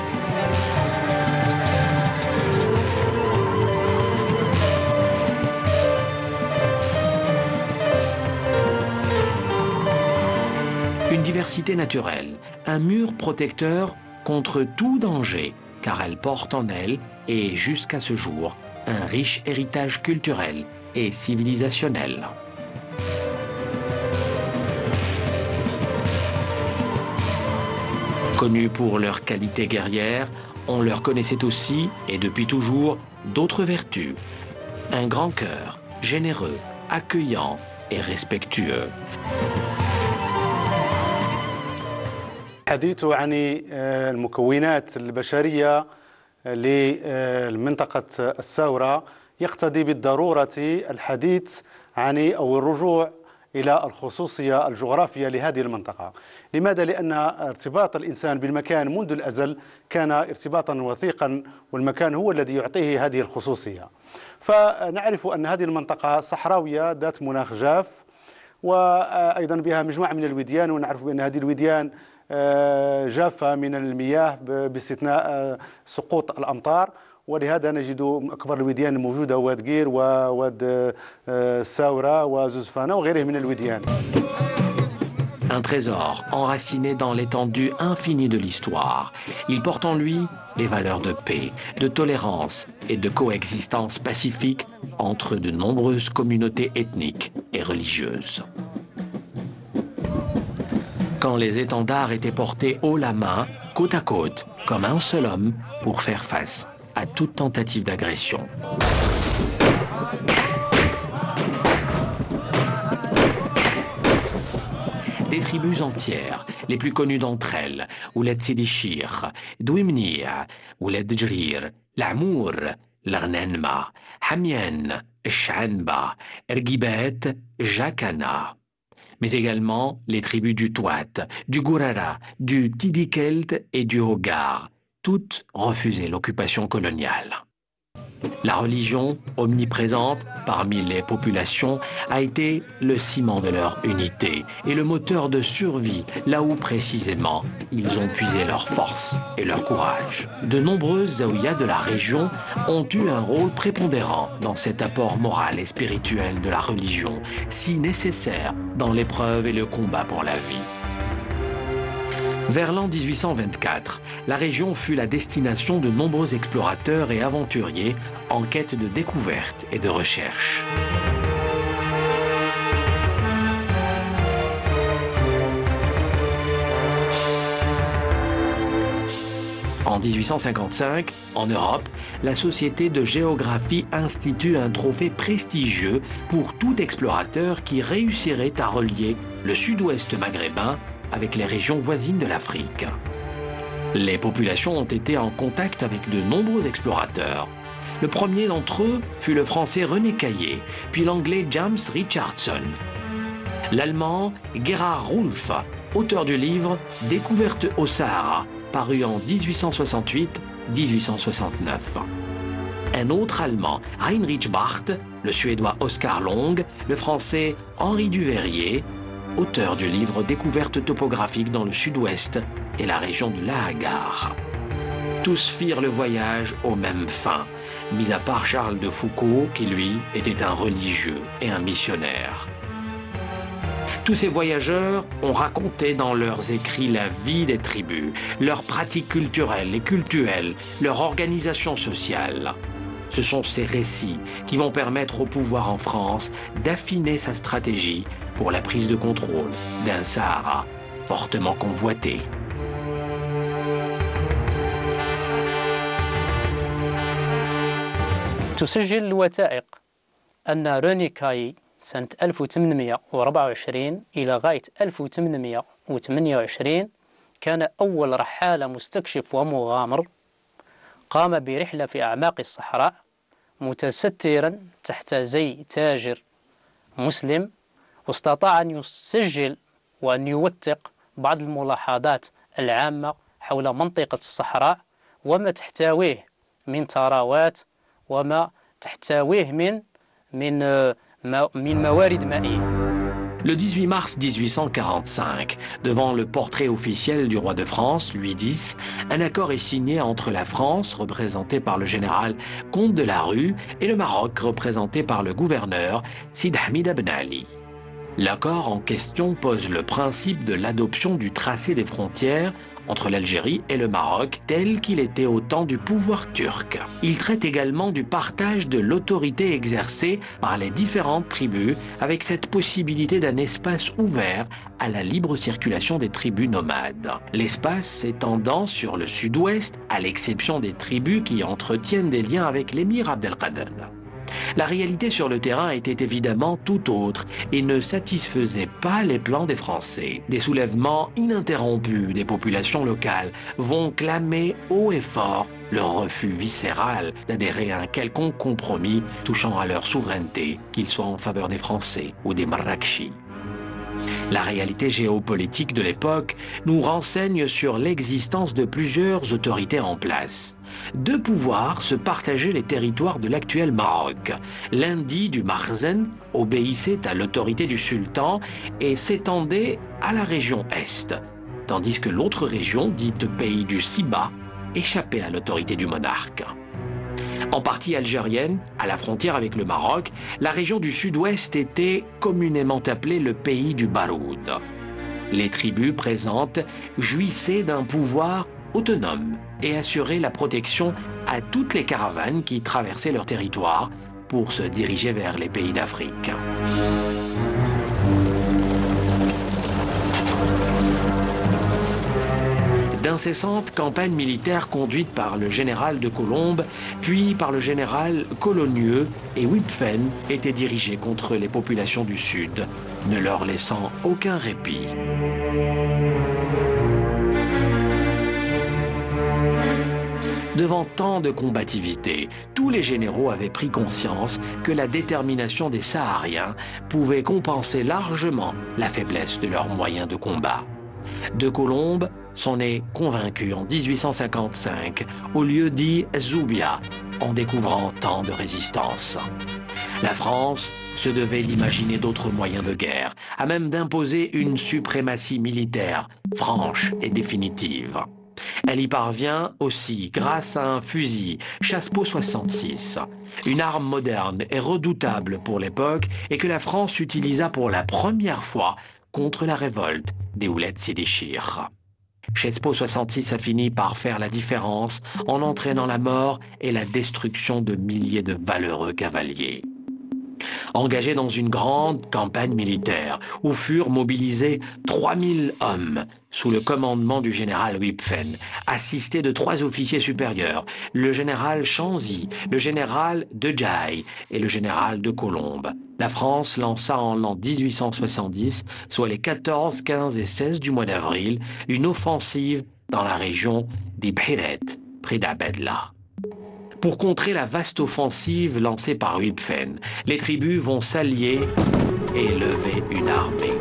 Une diversité naturelle, un mur protecteur contre tout danger, car elle porte en elle, et jusqu'à ce jour, un riche héritage culturel et civilisationnel. Connus pour leur qualité guerrière, on leur connaissait aussi, et depuis toujours, d'autres vertus. Un grand cœur, généreux, accueillant et respectueux. الحديث عن المكونات البشرية لمنطقة الساورة يقتضي بالضرورة الحديث عن أو الرجوع إلى الخصوصية الجغرافية لهذه المنطقة. لماذا؟ لأن ارتباط الإنسان بالمكان منذ الأزل كان ارتباطا وثيقا، والمكان هو الذي يعطيه هذه الخصوصية. فنعرف أن هذه المنطقة صحراوية ذات مناخ جاف، وأيضا بها مجموعة من الوديان، ونعرف بأن هذه الوديان جافة من المياه باستثناء سقوط الأمطار، ولهذا نجد أكبر الوديان الموجودة واد قير وواد الساورة وزوزفانة وغيرها من الوديان. Un trésor enraciné dans l'étendue infinie de l'histoire. Il porte en lui les valeurs de paix, de tolérance et de coexistence pacifique entre de nombreuses communautés ethniques et religieuses. Quand les étendards étaient portés haut la main, côte à côte, comme un seul homme, pour faire face à toute tentative d'agression. Des tribus entières, les plus connues d'entre elles, Ouled Sidi Chir, Douimnia, Ouled Jrir, L'Amour, L'Arnenma, Hamien, Chanba, Ergibet, Jakana. Mais également les tribus du Touat, du Gourara, du Tidikelt et du Hogar, toutes refusaient l'occupation coloniale. La religion, omniprésente parmi les populations, a été le ciment de leur unité et le moteur de survie, là où précisément ils ont puisé leur force et leur courage. De nombreuses zaouïas de la région ont eu un rôle prépondérant dans cet apport moral et spirituel de la religion, si nécessaire dans l'épreuve et le combat pour la vie. Vers l'an 1824, la région fut la destination de nombreux explorateurs et aventuriers en quête de découvertes et de recherche. En 1855, en Europe, la Société de géographie institue un trophée prestigieux pour tout explorateur qui réussirait à relier le sud-ouest maghrébin avec les régions voisines de l'Afrique. Les populations ont été en contact avec de nombreux explorateurs. Le premier d'entre eux fut le français René Caillé, puis l'anglais James Richardson. L'allemand Gerhard Rulf, auteur du livre « Découverte au Sahara », paru en 1868-1869. Un autre allemand, Heinrich Barth, le suédois Oscar Long, le français Henri Duverrier, auteur du livre « Découverte topographique dans le sud-ouest et la région de l'Ahagar ». Tous firent le voyage aux mêmes fins, mis à part Charles de Foucault, qui lui était un religieux et un missionnaire. Tous ces voyageurs ont raconté dans leurs écrits la vie des tribus, leurs pratiques culturelles et cultuelles, leur organisation sociale. Ce sont ces récits qui vont permettre au pouvoir en France d'affiner sa stratégie pour la prise de contrôle d'un Sahara fortement convoité. تسجل الوثائق أن روني كاي سنة 1824 إلى غاية 1828 كان أول رحالة مستكشف ومغامر قام برحلة في أعماق الصحراء متسترا تحت زي تاجر مسلم، واستطاع أن يسجل وأن يوثق بعض الملاحظات العامة حول منطقة الصحراء وما تحتويه من ثروات وما تحتويه من موارد مائية. Le 18 mars 1845, devant le portrait officiel du roi de France, Louis X, un accord est signé entre la France, représentée par le général Comte de la Rue, et le Maroc, représenté par le gouverneur Sid Hamid Ben Ali. L'accord en question pose le principe de l'adoption du tracé des frontières entre l'Algérie et le Maroc tel qu'il était au temps du pouvoir turc. Il traite également du partage de l'autorité exercée par les différentes tribus avec cette possibilité d'un espace ouvert à la libre circulation des tribus nomades. L'espace s'étendant sur le sud-ouest à l'exception des tribus qui entretiennent des liens avec l'émir Abdelkader. La réalité sur le terrain était évidemment tout autre et ne satisfaisait pas les plans des Français. Des soulèvements ininterrompus des populations locales vont clamer haut et fort leur refus viscéral d'adhérer à un quelconque compromis touchant à leur souveraineté, qu'il soit en faveur des Français ou des Marrakchis. La réalité géopolitique de l'époque nous renseigne sur l'existence de plusieurs autorités en place. Deux pouvoirs se partageaient les territoires de l'actuel Maroc. L'un dit du Makhzen obéissait à l'autorité du sultan et s'étendait à la région Est, tandis que l'autre région, dite pays du Siba, échappait à l'autorité du monarque. En partie algérienne, à la frontière avec le Maroc, la région du sud-ouest était communément appelée le pays du Baroud. Les tribus présentes jouissaient d'un pouvoir autonome et assuraient la protection à toutes les caravanes qui traversaient leur territoire pour se diriger vers les pays d'Afrique. D'incessantes campagnes militaires conduites par le général de Colombe, puis par le général Colonieux et Wipfen étaient dirigées contre les populations du Sud, ne leur laissant aucun répit. Devant tant de combativité, tous les généraux avaient pris conscience que la détermination des Sahariens pouvait compenser largement la faiblesse de leurs moyens de combat. De Colombe s'en est convaincu en 1855 au lieu dit Zoubia, en découvrant tant de résistance. La France se devait d'imaginer d'autres moyens de guerre, à même d'imposer une suprématie militaire franche et définitive. Elle y parvient aussi grâce à un fusil Chassepot 66, une arme moderne et redoutable pour l'époque et que la France utilisa pour la première fois contre la révolte des Ouled Sidi Chir. Chassepot 66 a fini par faire la différence en entraînant la mort et la destruction de milliers de valeureux cavaliers. Engagé dans une grande campagne militaire où furent mobilisés 3000 hommes sous le commandement du général Wipfen, assisté de 3 officiers supérieurs, le général Chanzy, le général de Jaye et le général de Colombe. La France lança en l'an 1870, soit les 14, 15 et 16 du mois d'avril, une offensive dans la région des Bhiret, près d'Abedla. Pour contrer la vaste offensive lancée par Wipfen, les tribus vont s'allier et lever une armée.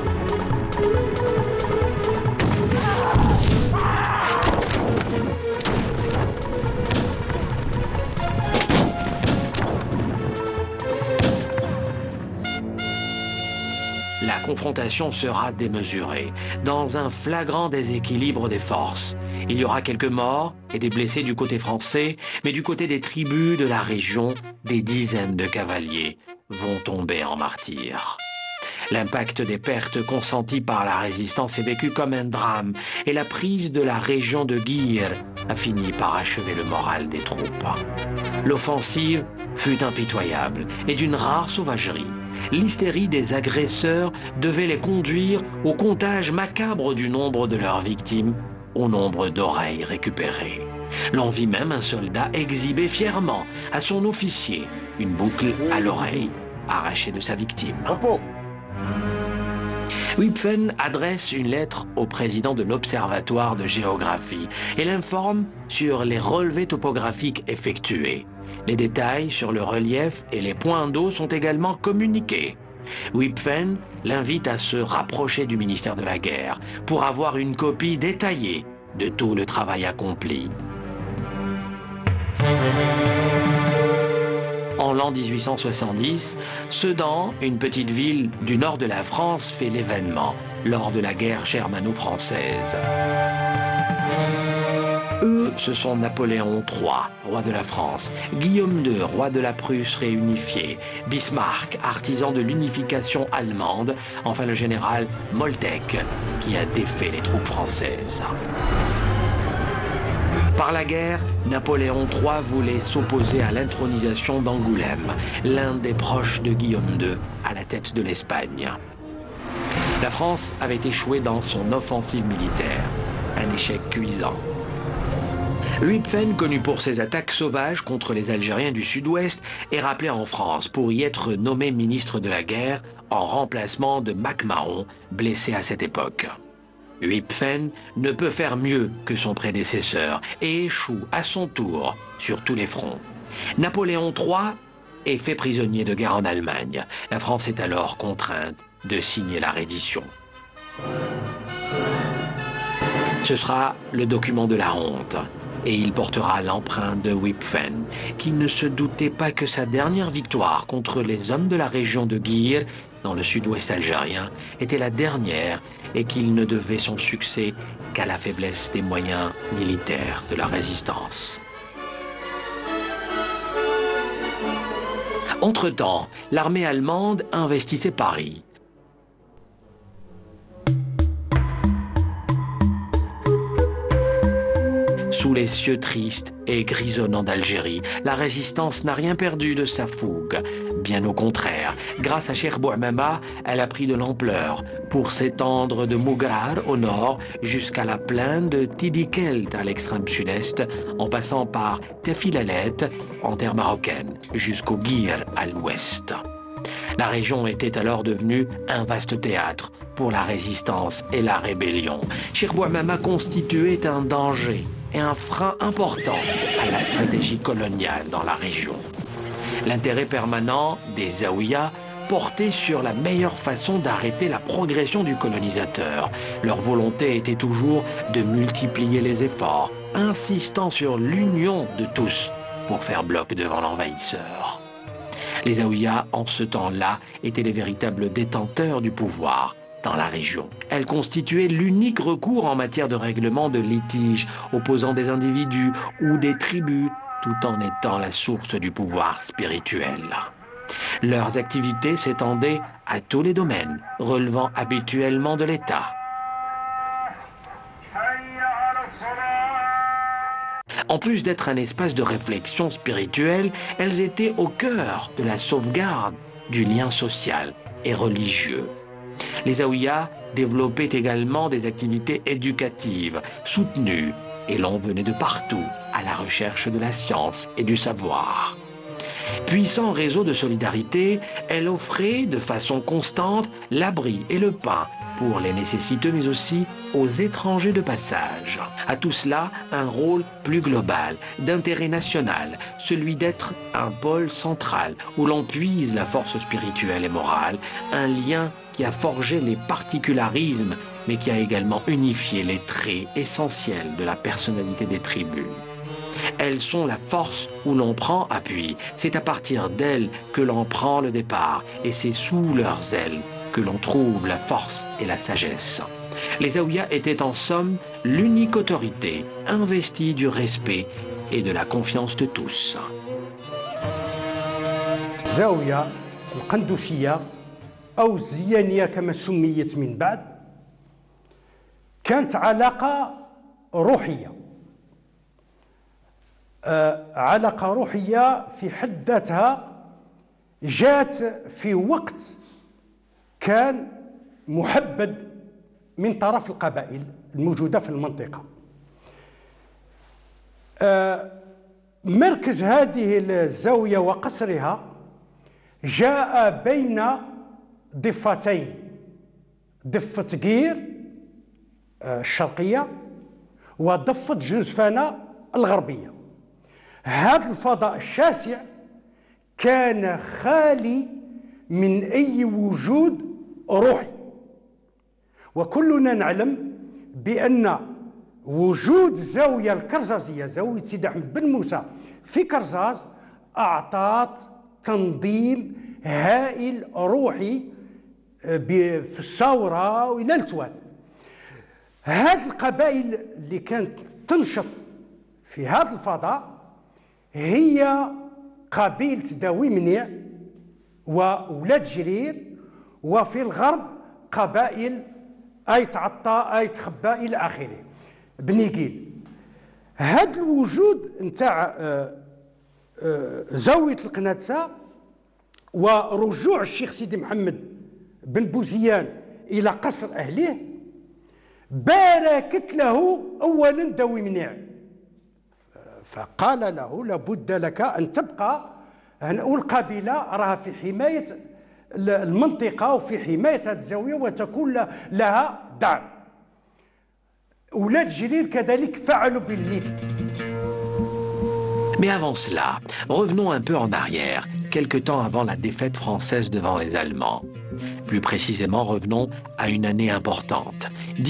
La confrontation sera démesurée, dans un flagrant déséquilibre des forces. Il y aura quelques morts et des blessés du côté français, mais du côté des tribus de la région, des dizaines de cavaliers vont tomber en martyrs. L'impact des pertes consenties par la résistance est vécu comme un drame et la prise de la région de Gir a fini par achever le moral des troupes. L'offensive fut impitoyable et d'une rare sauvagerie. L'hystérie des agresseurs devait les conduire au comptage macabre du nombre de leurs victimes, au nombre d'oreilles récupérées. L'on vit même un soldat exhiber fièrement à son officier une boucle à l'oreille arrachée de sa victime. Wipfen adresse une lettre au président de l'Observatoire de géographie et l'informe sur les relevés topographiques effectués. Les détails sur le relief et les points d'eau sont également communiqués. Wipfen l'invite à se rapprocher du ministère de la Guerre pour avoir une copie détaillée de tout le travail accompli. En l'an 1870, Sedan, une petite ville du nord de la France, fait l'événement lors de la guerre germano-française. Eux, ce sont Napoléon III, roi de la France, Guillaume II, roi de la Prusse réunifiée, Bismarck, artisan de l'unification allemande, enfin le général Moltke, qui a défait les troupes françaises. Par la guerre, Napoléon III voulait s'opposer à l'intronisation d'Angoulême, l'un des proches de Guillaume II, à la tête de l'Espagne. La France avait échoué dans son offensive militaire, un échec cuisant. Wipfen, connu pour ses attaques sauvages contre les Algériens du Sud-Ouest, est rappelé en France pour y être nommé ministre de la guerre en remplacement de MacMahon, blessé à cette époque. Wipfen ne peut faire mieux que son prédécesseur et échoue à son tour sur tous les fronts. Napoléon III est fait prisonnier de guerre en Allemagne. La France est alors contrainte de signer la reddition. Ce sera le document de la honte et il portera l'empreinte de Wipfen, qui ne se doutait pas que sa dernière victoire contre les hommes de la région de Gir, dans le sud-ouest algérien, était la dernière et qu'il ne devait son succès qu'à la faiblesse des moyens militaires de la résistance. Entre-temps, l'armée allemande investissait Paris. Sous les cieux tristes et grisonnants d'Algérie, la résistance n'a rien perdu de sa fougue. Bien au contraire, grâce à Cheikh Bouamama, elle a pris de l'ampleur pour s'étendre de Mougrar au nord jusqu'à la plaine de Tidikelt à l'extrême sud-est, en passant par Tefilalet en terre marocaine, jusqu'au Gir à l'ouest. La région était alors devenue un vaste théâtre pour la résistance et la rébellion. Cheikh Bouamama constituait un danger et un frein important à la stratégie coloniale dans la région. L'intérêt permanent des Zaouïas portait sur la meilleure façon d'arrêter la progression du colonisateur. Leur volonté était toujours de multiplier les efforts, insistant sur l'union de tous pour faire bloc devant l'envahisseur. Les Zaouïas, en ce temps-là, étaient les véritables détenteurs du pouvoir dans la région. Elle constituait l'unique recours en matière de règlement de litiges opposant des individus ou des tribus, tout en étant la source du pouvoir spirituel. Leurs activités s'étendaient à tous les domaines, relevant habituellement de l'État. En plus d'être un espace de réflexion spirituelle, elles étaient au cœur de la sauvegarde du lien social et religieux. Les Zaouïas développaient également des activités éducatives soutenues et l'on venait de partout à la recherche de la science et du savoir. Puissant réseau de solidarité, elle offrait de façon constante l'abri et le pain pour les nécessiteux mais aussi aux étrangers de passage. À tout cela, un rôle plus global, d'intérêt national, celui d'être un pôle central où l'on puise la force spirituelle et morale, un lien qui a forgé les particularismes mais qui a également unifié les traits essentiels de la personnalité des tribus. Elles sont la force où l'on prend appui, c'est à partir d'elles que l'on prend le départ et c'est sous leurs ailes que l'on trouve la force et la sagesse. Les Zaouïas étaient en somme l'unique autorité investie du respect et de la confiance de tous. الزاوية القندوسية أو الزيانية كما سميت من بعد، كانت علاقة روحية، علاقة روحية في حد ذاتها، جاءت في وقت كان محبب من طرف القبائل الموجودة في المنطقة. مركز هذه الزاوية وقصرها جاء بين ضفتين، ضفة قير الشرقية وضفة جنزفانة الغربية. هذا الفضاء الشاسع كان خالي من أي وجود روحي، وكلنا نعلم بأن وجود الزاوية الكرزازية، زاوية سيدي أحمد بن موسى في كرزاز، أعطت تنظيم هائل روحي في الثورة وإلى التوات. هذه القبائل اللي كانت تنشط في هذا الفضاء هي قبيلة داوي منيع وولاد جرير، وفي الغرب قبائل آيت عطا، آيت خبا إلى آخره، بنيقيل. هذا الوجود نتاع زاوية القناتسة ورجوع الشيخ سيدي محمد بن بوزيان إلى قصر أهله باركت له أولا داوي منيع، فقال له لابد لك أن تبقى، والقبيلة راها في حماية المنطقة وفي حماية هذه الزاوية وتكون لها دعم. أولاد جرير كذلك فعلوا بالمثل. Mais avant cela, revenons un peu en arrière, quelque temps avant la défaite française devant les Allemands. Plus précisément, revenons à une année importante,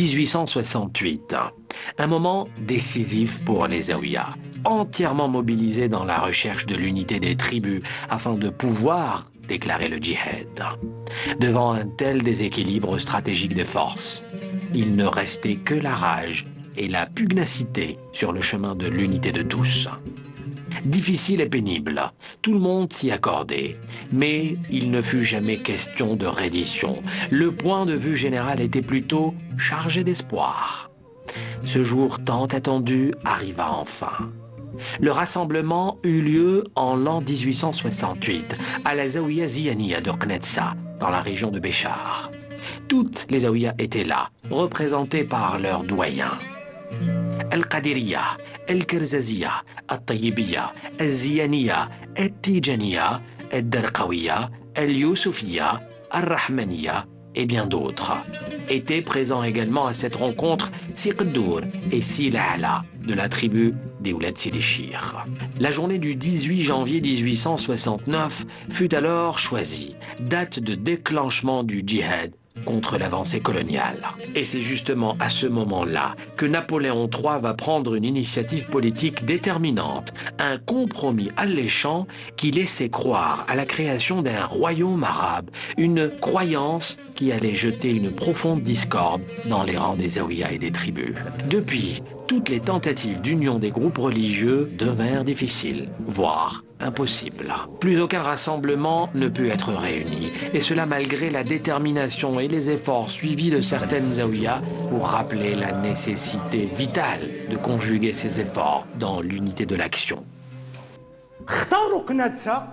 1868. Un moment décisif pour les Zaouïas, entièrement mobilisés dans la recherche de l'unité des tribus afin de pouvoir déclarer le djihad. Devant un tel déséquilibre stratégique des forces, il ne restait que la rage et la pugnacité sur le chemin de l'unité de tous. Difficile et pénible, tout le monde s'y accordait, mais il ne fut jamais question de reddition. Le point de vue général était plutôt chargé d'espoir. Ce jour tant attendu arriva enfin. Le rassemblement eut lieu en l'an 1868 à la Zaouïa Ziyaniya de Qnetsa, dans la région de Béchar. Toutes les Zaouïas étaient là, représentées par leurs doyens. القادرية، الكرزازية، الطيبية، الزيانية، التيجانية، الدرقوية، اليوسفية، الرحمانية et bien d'autres. Étaient présents également à cette rencontre Siqdour et Silala de la tribu des Ouled Sidéchir. La journée du 18 janvier 1869 fut alors choisie, date de déclenchement du djihad contre l'avancée coloniale. Et c'est justement à ce moment-là que Napoléon III va prendre une initiative politique déterminante, un compromis alléchant qui laissait croire à la création d'un royaume arabe, une croyance qui allait jeter une profonde discorde dans les rangs des Zaouïas et des tribus. Depuis, toutes les tentatives d'union des groupes religieux devinrent difficiles, voire impossibles. Plus aucun rassemblement ne put être réuni, et cela malgré la détermination et les efforts suivis de certaines Zaouïas pour rappeler la nécessité vitale de conjuguer ces efforts dans l'unité de l'action. اختاروا قناتسة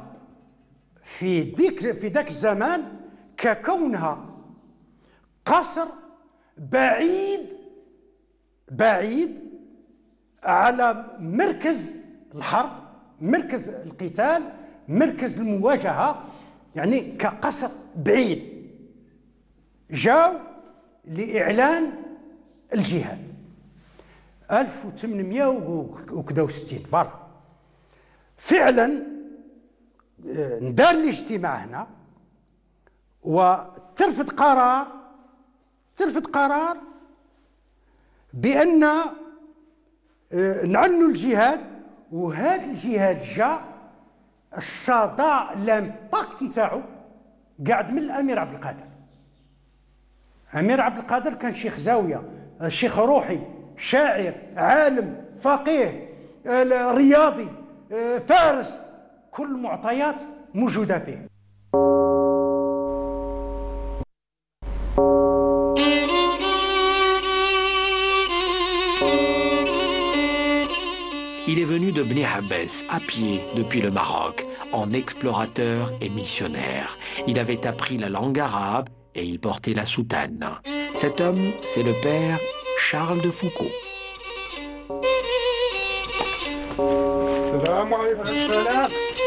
في ذاك الزمان ككونها قصر بعيد على مركز الحرب، مركز القتال، مركز المواجهة، يعني كقصر بعيد. جاو لإعلان الجهاد 1860 فعلا ندار الاجتماع هنا وترفض قرار بأن نعنوا الجهاد. وهذا الجهاد جاء الصداع لامباكت نتاعو قاعد من الامير عبد القادر. امير عبد القادر كان شيخ زاويه، شيخ روحي، شاعر، عالم، فقيه، رياضي، فارس، كل معطيات موجوده فيه. Il est venu de Bni Abbès à pied depuis le Maroc, en explorateur et missionnaire. Il avait appris la langue arabe et il portait la soutane. Cet homme, c'est le père Charles de Foucauld. Salam alaykum.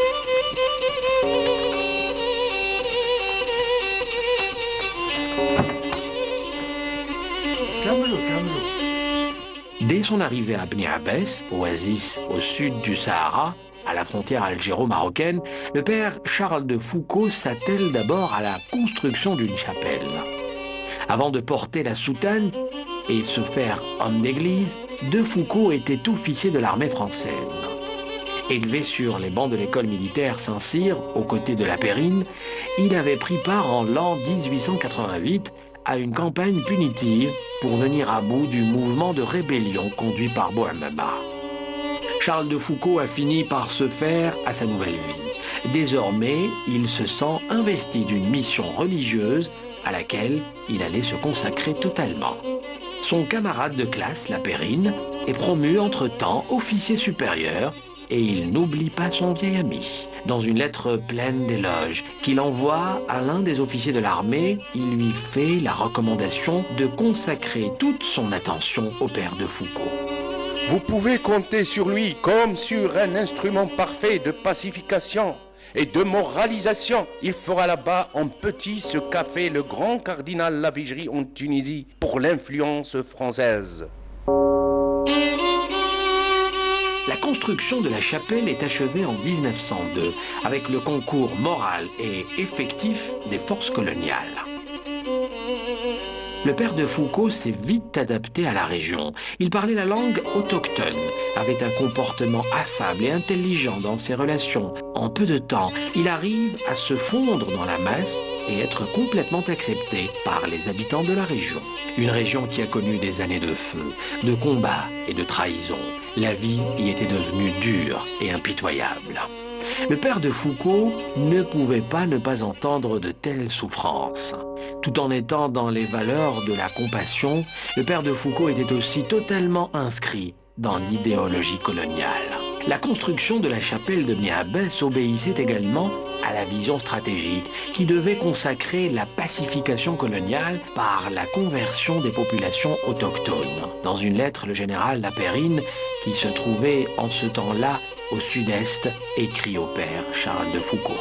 Dès son arrivée à Bni Abbès, oasis au sud du Sahara, à la frontière algéro-marocaine, le père Charles de Foucauld s'attelle d'abord à la construction d'une chapelle. Avant de porter la soutane et se faire homme d'église, de Foucauld était officier de l'armée française. Élevé sur les bancs de l'école militaire Saint-Cyr, aux côtés de la Périne, il avait pris part en l'an 1888 à une campagne punitive pour venir à bout du mouvement de rébellion conduit par Bouamama. Charles de Foucauld a fini par se faire à sa nouvelle vie. Désormais, il se sent investi d'une mission religieuse à laquelle il allait se consacrer totalement. Son camarade de classe, la Périne, est promu entre-temps officier supérieur et il n'oublie pas son vieil ami. Dans une lettre pleine d'éloges qu'il envoie à l'un des officiers de l'armée, il lui fait la recommandation de consacrer toute son attention au père de Foucauld. Vous pouvez compter sur lui comme sur un instrument parfait de pacification et de moralisation. Il fera là-bas en petit ce qu'a fait le grand cardinal Lavigerie en Tunisie pour l'influence française. La construction de la chapelle est achevée en 1902 avec le concours moral et effectif des forces coloniales. Le père de Foucauld s'est vite adapté à la région. Il parlait la langue autochtone, avait un comportement affable et intelligent dans ses relations. En peu de temps, il arrive à se fondre dans la masse et être complètement accepté par les habitants de la région. Une région qui a connu des années de feu, de combats et de trahison. La vie y était devenue dure et impitoyable. Le père de Foucauld ne pouvait pas ne pas entendre de telles souffrances. Tout en étant dans les valeurs de la compassion, le père de Foucauld était aussi totalement inscrit dans l'idéologie coloniale. La construction de la chapelle de Bni Abbès obéissait également à la vision stratégique qui devait consacrer la pacification coloniale par la conversion des populations autochtones. Dans une lettre, le général La Périne, qui se trouvait en ce temps-là au sud-est, écrit au père Charles de Foucauld.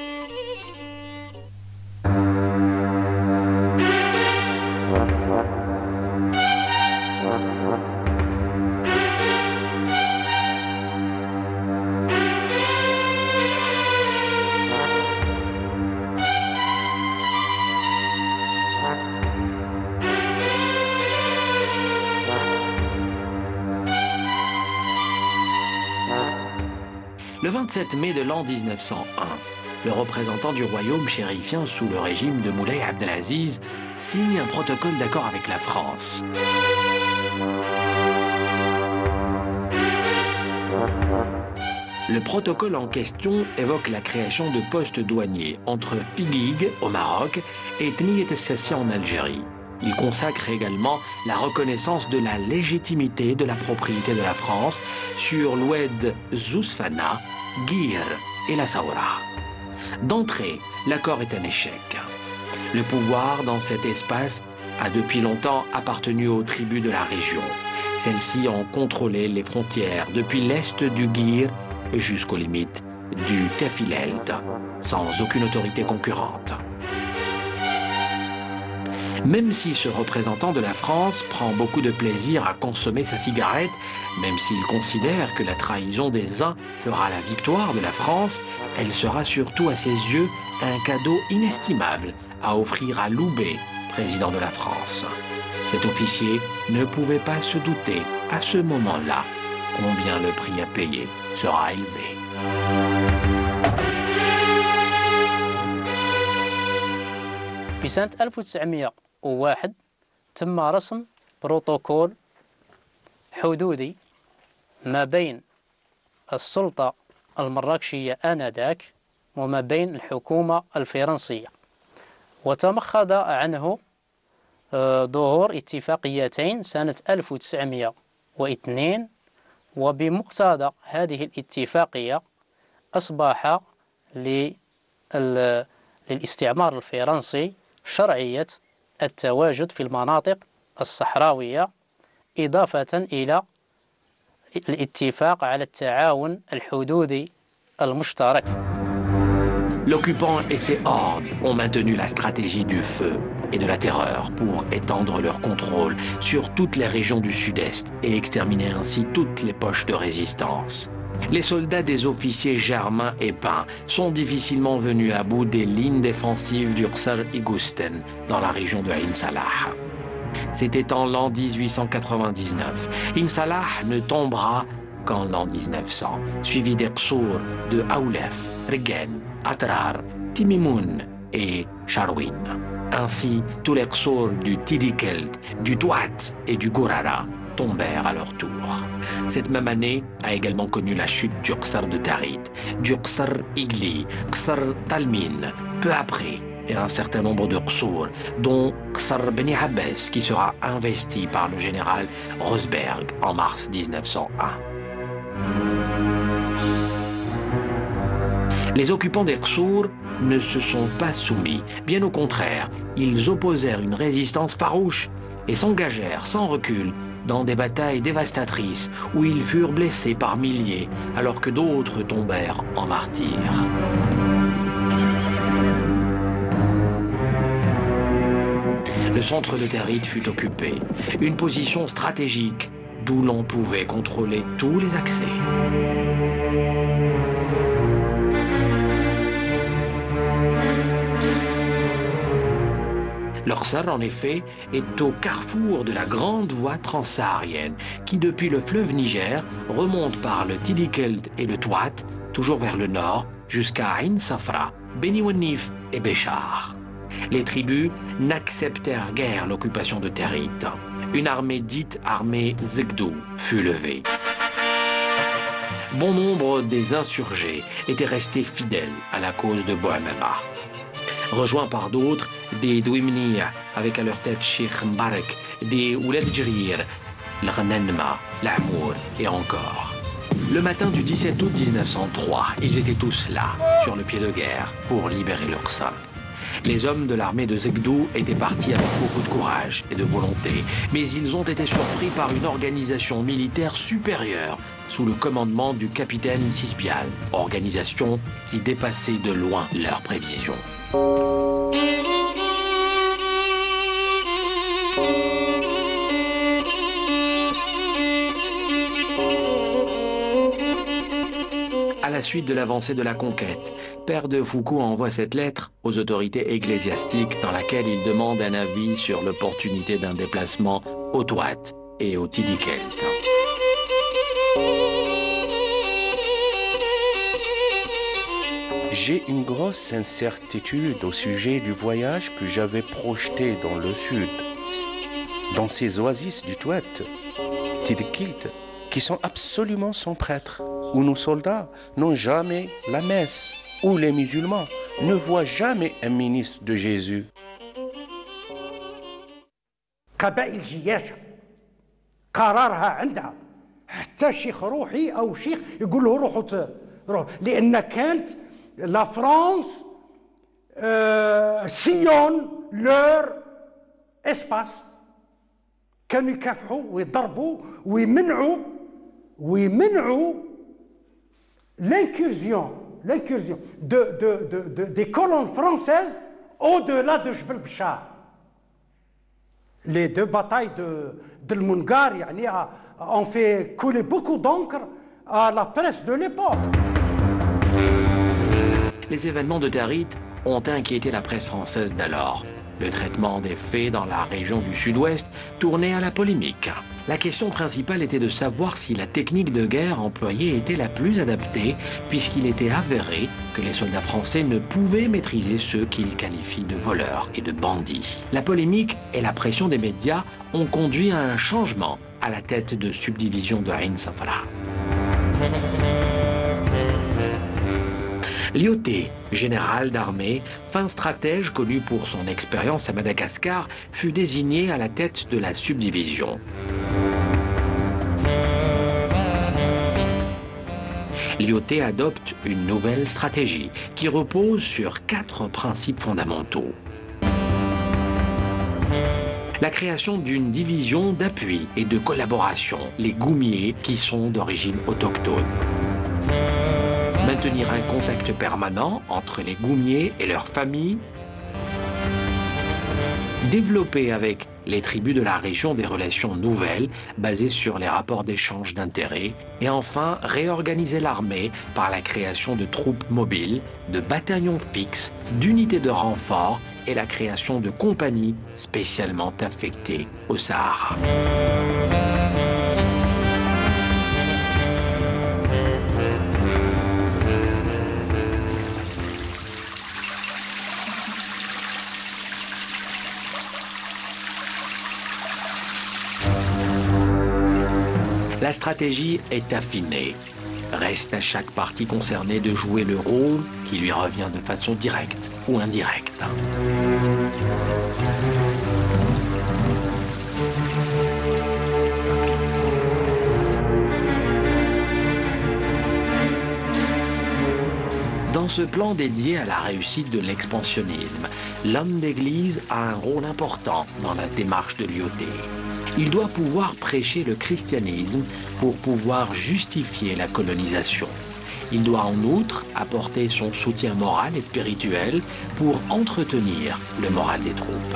Le 27 mai de l'an 1901, le représentant du royaume chérifien sous le régime de Moulay Abdelaziz signe un protocole d'accord avec la France. Le protocole en question évoque la création de postes douaniers entre Figuig au Maroc et Tniyet es-Sassia en Algérie. Il consacre également la reconnaissance de la légitimité de la propriété de la France sur l'oued Zousfana, Gir et la Saoura. D'entrée, l'accord est un échec. Le pouvoir dans cet espace a depuis longtemps appartenu aux tribus de la région. Celles-ci ont contrôlé les frontières depuis l'est du Gir jusqu'aux limites du Tefilelt, sans aucune autorité concurrente. Même si ce représentant de la France prend beaucoup de plaisir à consommer sa cigarette, même s'il considère que la trahison des uns fera la victoire de la France, elle sera surtout à ses yeux un cadeau inestimable à offrir à Loubet, président de la France. Cet officier ne pouvait pas se douter à ce moment-là combien le prix à payer sera élevé. في سنة 1901 تم رسم بروتوكول حدودي ما بين السلطة المراكشية آنذاك وما بين الحكومة الفرنسية، وتمخض عنه ظهور اتفاقيتين سنة 1902 وبمقتضى هذه الاتفاقية أصبح للاستعمار الفرنسي شرعية التواجد في المناطق الصحراوية إضافة إلى الاتفاق على التعاون الحدودي المشترك. L'occupant et ses hordes ont maintenu la stratégie du feu et de la terreur pour étendre leur contrôle sur toutes les régions du sud-est et exterminer ainsi toutes les poches de résistance. Les soldats des officiers germains et peints sont difficilement venus à bout des lignes défensives d'Ursar et Gusten dans la région de Ain Salah. C'était en l'an 1899. Ain Salah ne tombera qu'en l'an 1900, suivi des qsour de Aoulef, Regen, Atrar, Timimoun et Charwin. Ainsi, tous les qsour du Tidikelt, du Touat et du Gourara tombèrent à leur tour. Cette même année a également connu la chute d'Ursar de Tarit, d'Ursar Igli, Qsar Talmin, peu après, et un certain nombre de qsour, dont Qsar Beni Abbas, qui sera investi par le général Rosberg en mars 1901. Les occupants des qsour ne se sont pas soumis, bien au contraire, ils opposèrent une résistance farouche et s'engagèrent sans recul dans des batailles dévastatrices où ils furent blessés par milliers alors que d'autres tombèrent en martyrs. Le centre de Tarit fut occupé, une position stratégique d'où l'on pouvait contrôler tous les accès. L'Ursar, en effet, est au carrefour de la grande voie transsaharienne qui, depuis le fleuve Niger, remonte par le Tidikelt et le Touat, toujours vers le nord, jusqu'à Ain Safra, Beni Wennif et Béchar. Les tribus n'acceptèrent guère l'occupation de Tarit. Une armée dite armée Zegdou fut levée. Bon nombre des insurgés étaient restés fidèles à la cause de Boamema. Rejoints par d'autres, des Douimniya, avec à leur tête Sheikh Mbarek, des Ouled Jrir, l'Ghanenma, l'Amour et encore. Le matin du 17 août 1903, ils étaient tous là, sur le pied de guerre, pour libérer l'Ursar. Les hommes de l'armée de Zegdou étaient partis avec beaucoup de courage et de volonté, mais ils ont été surpris par une organisation militaire supérieure sous le commandement du capitaine Cispial, organisation qui dépassait de loin leurs prévisions. À la suite de l'avancée de la conquête, Père de Foucault envoie cette lettre aux autorités ecclésiastiques dans laquelle il demande un avis sur l'opportunité d'un déplacement au Touat et au Tidikelt. J'ai une grosse incertitude au sujet du voyage que j'avais projeté dans le sud, dans ces oasis du Touat, Tidikelt, qui sont absolument sans prêtre, où nos soldats n'ont jamais la messe, où les musulmans ne voient jamais un ministre de Jésus. قبائل جياشة قرارها عندها حتى شيخ روحي أو شيخ يقول له روح لأن كانت لا فرانس سيون لور اسباس كانوا يكافحوا ويضربوا ويمنعوا l'incursion des colonnes françaises au-delà de Jbel Bchar. Les deux batailles de l'Mungar ont fait couler beaucoup d'encre à la presse de l'époque. Les événements de Tarit ont inquiété la presse française d'alors. Le traitement des faits dans la région du sud-ouest tournait à la polémique. La question principale était de savoir si la technique de guerre employée était la plus adaptée, puisqu'il était avéré que les soldats français ne pouvaient maîtriser ceux qu'ils qualifient de voleurs et de bandits. La polémique et la pression des médias ont conduit à un changement à la tête de subdivision de Ain Safra. Lyoté, général d'armée, fin stratège connu pour son expérience à Madagascar, fut désigné à la tête de la subdivision. Lyautey adopte une nouvelle stratégie qui repose sur 4 principes fondamentaux. La création d'une division d'appui et de collaboration, les Goumiers, qui sont d'origine autochtone. Maintenir un contact permanent entre les Goumiers et leurs familles. Développer avec les tribus de la région des relations nouvelles basées sur les rapports d'échange d'intérêts. Et enfin, réorganiser l'armée par la création de troupes mobiles, de bataillons fixes, d'unités de renfort et la création de compagnies spécialement affectées au Sahara. La stratégie est affinée. Reste à chaque partie concernée de jouer le rôle qui lui revient de façon directe ou indirecte. Dans ce plan dédié à la réussite de l'expansionnisme, l'homme d'église a un rôle important dans la démarche de Lyautey. Il doit pouvoir prêcher le christianisme pour pouvoir justifier la colonisation. Il doit en outre apporter son soutien moral et spirituel pour entretenir le moral des troupes.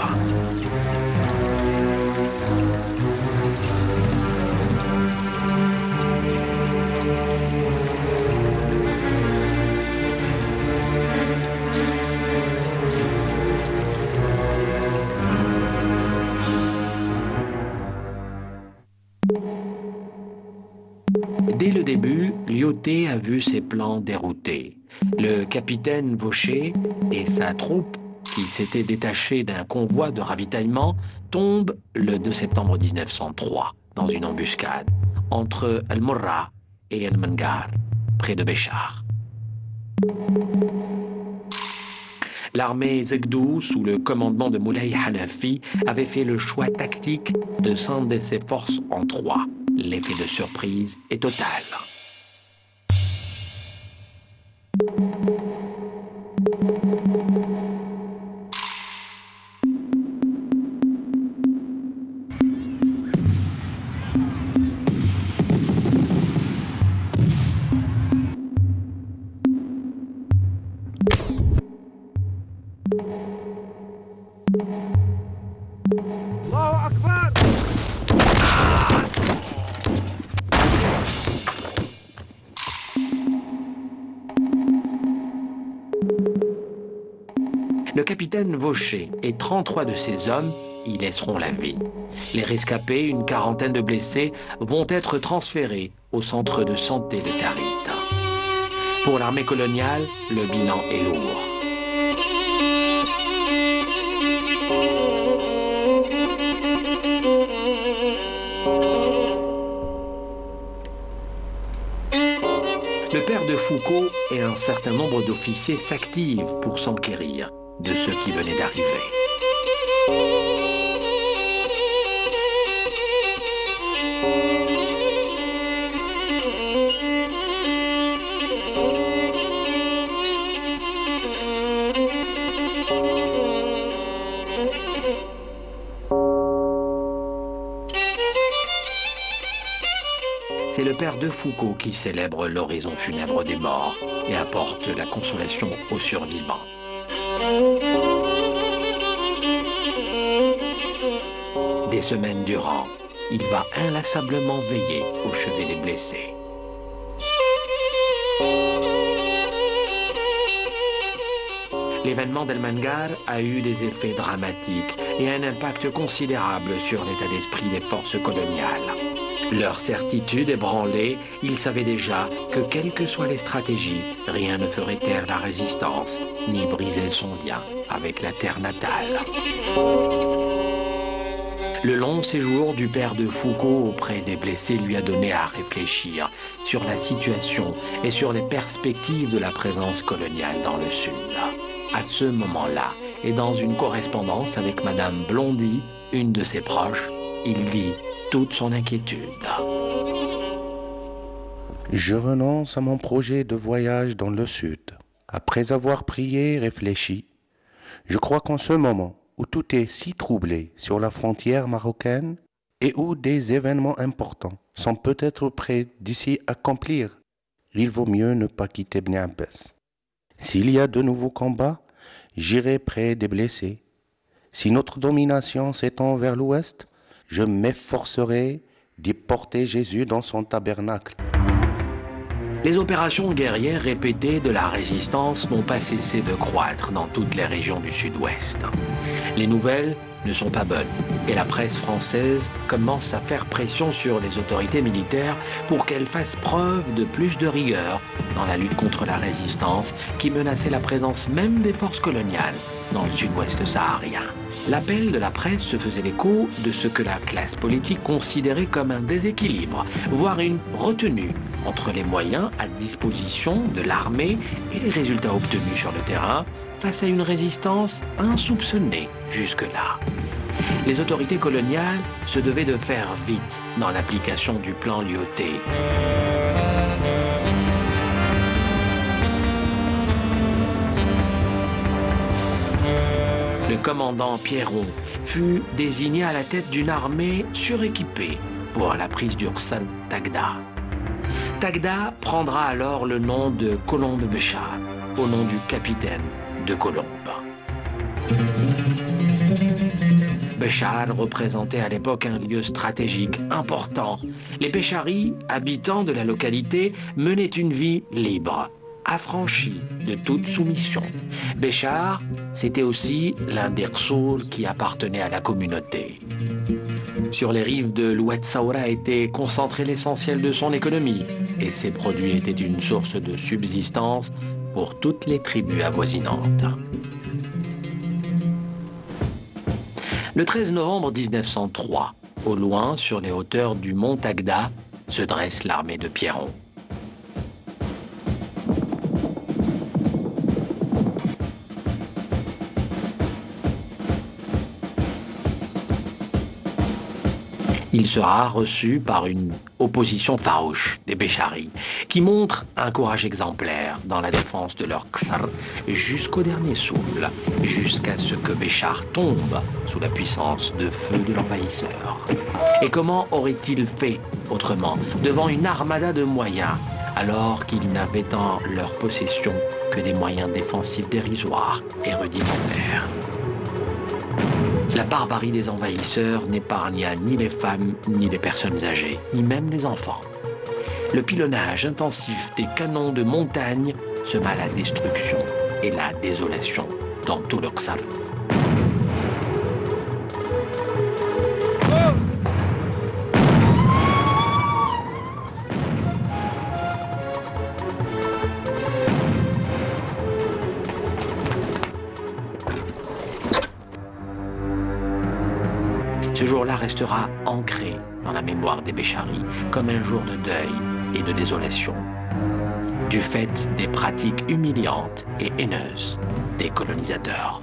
Dès le début, Lyautey a vu ses plans déroutés. Le capitaine Vaucher et sa troupe, qui s'était détachée d'un convoi de ravitaillement, tombent le 2 septembre 1903 dans une embuscade entre Al-Murra et El-Mengar, près de Béchar. L'armée Zegdou, sous le commandement de Moulay Hanafi, avait fait le choix tactique de scinder ses forces en 3. L'effet de surprise est total. Le capitaine Vaucher et 33 de ses hommes y laisseront la vie. Les rescapés, une quarantaine de blessés, vont être transférés au centre de santé de Tarit. Pour l'armée coloniale, le bilan est lourd. Le père de Foucault et un certain nombre d'officiers s'activent pour s'enquérir de ce qui venait d'arriver. C'est le père de Foucault qui célèbre l'oraison funèbre des morts et apporte la consolation aux survivants. Des semaines durant, il va inlassablement veiller au chevet des blessés. L'événement d'El-Mengar a eu des effets dramatiques et un impact considérable sur l'état d'esprit des forces coloniales. Leur certitude ébranlée, ils savaient déjà que quelles que soient les stratégies, rien ne ferait taire la résistance, ni briser son lien avec la terre natale. Le long séjour du père de Foucault auprès des blessés lui a donné à réfléchir sur la situation et sur les perspectives de la présence coloniale dans le Sud. À ce moment-là, et dans une correspondance avec Madame Blondy, une de ses proches, il dit toute son inquiétude. Je renonce à mon projet de voyage dans le sud. Après avoir prié et réfléchi, je crois qu'en ce moment où tout est si troublé sur la frontière marocaine et où des événements importants sont peut-être prêts d'ici à accomplir, il vaut mieux ne pas quitter Bni Abbas. S'il y a de nouveaux combats, j'irai près des blessés. Si notre domination s'étend vers l'ouest, je m'efforcerai d'y porter Jésus dans son tabernacle. Les opérations guerrières répétées de la résistance n'ont pas cessé de croître dans toutes les régions du sud-ouest. Les nouvelles ne sont pas bonnes et la presse française commence à faire pression sur les autorités militaires pour qu'elles fassent preuve de plus de rigueur dans la lutte contre la résistance qui menaçait la présence même des forces coloniales dans le sud-ouest saharien. L'appel de la presse se faisait l'écho de ce que la classe politique considérait comme un déséquilibre, voire une retenue entre les moyens à disposition de l'armée et les résultats obtenus sur le terrain face à une résistance insoupçonnée jusque-là. Les autorités coloniales se devaient de faire vite dans l'application du plan Lyautey. Le commandant Pierron fut désigné à la tête d'une armée suréquipée pour la prise d'Ursal Tagda. Tagda prendra alors le nom de Colombe Béchar, au nom du capitaine de Colombe. Béchar représentait à l'époque un lieu stratégique important. Les Bécharis, habitants de la localité, menaient une vie libre, affranchie de toute soumission. Béchar, c'était aussi l'un des Rsour qui appartenait à la communauté. Sur les rives de l'Oued Saoura était concentré l'essentiel de son économie et ses produits étaient une source de subsistance pour toutes les tribus avoisinantes. Le 13 novembre 1903, au loin, sur les hauteurs du mont Tagda, se dresse l'armée de Pierron. Il sera reçu par une opposition farouche des Bécharis, qui montre un courage exemplaire dans la défense de leur Ksar jusqu'au dernier souffle, jusqu'à ce que Béchar tombe sous la puissance de feu de l'envahisseur. Et comment aurait-il fait autrement devant une armada de moyens, alors qu'ils n'avaient en leur possession que des moyens défensifs dérisoires et rudimentaires? La barbarie des envahisseurs n'épargna ni les femmes, ni les personnes âgées, ni même les enfants. Le pilonnage intensif des canons de montagne sema la destruction et la désolation dans tout le Ksar. Ce jour-là restera ancré dans la mémoire des Bécharis comme un jour de deuil et de désolation, du fait des pratiques humiliantes et haineuses des colonisateurs.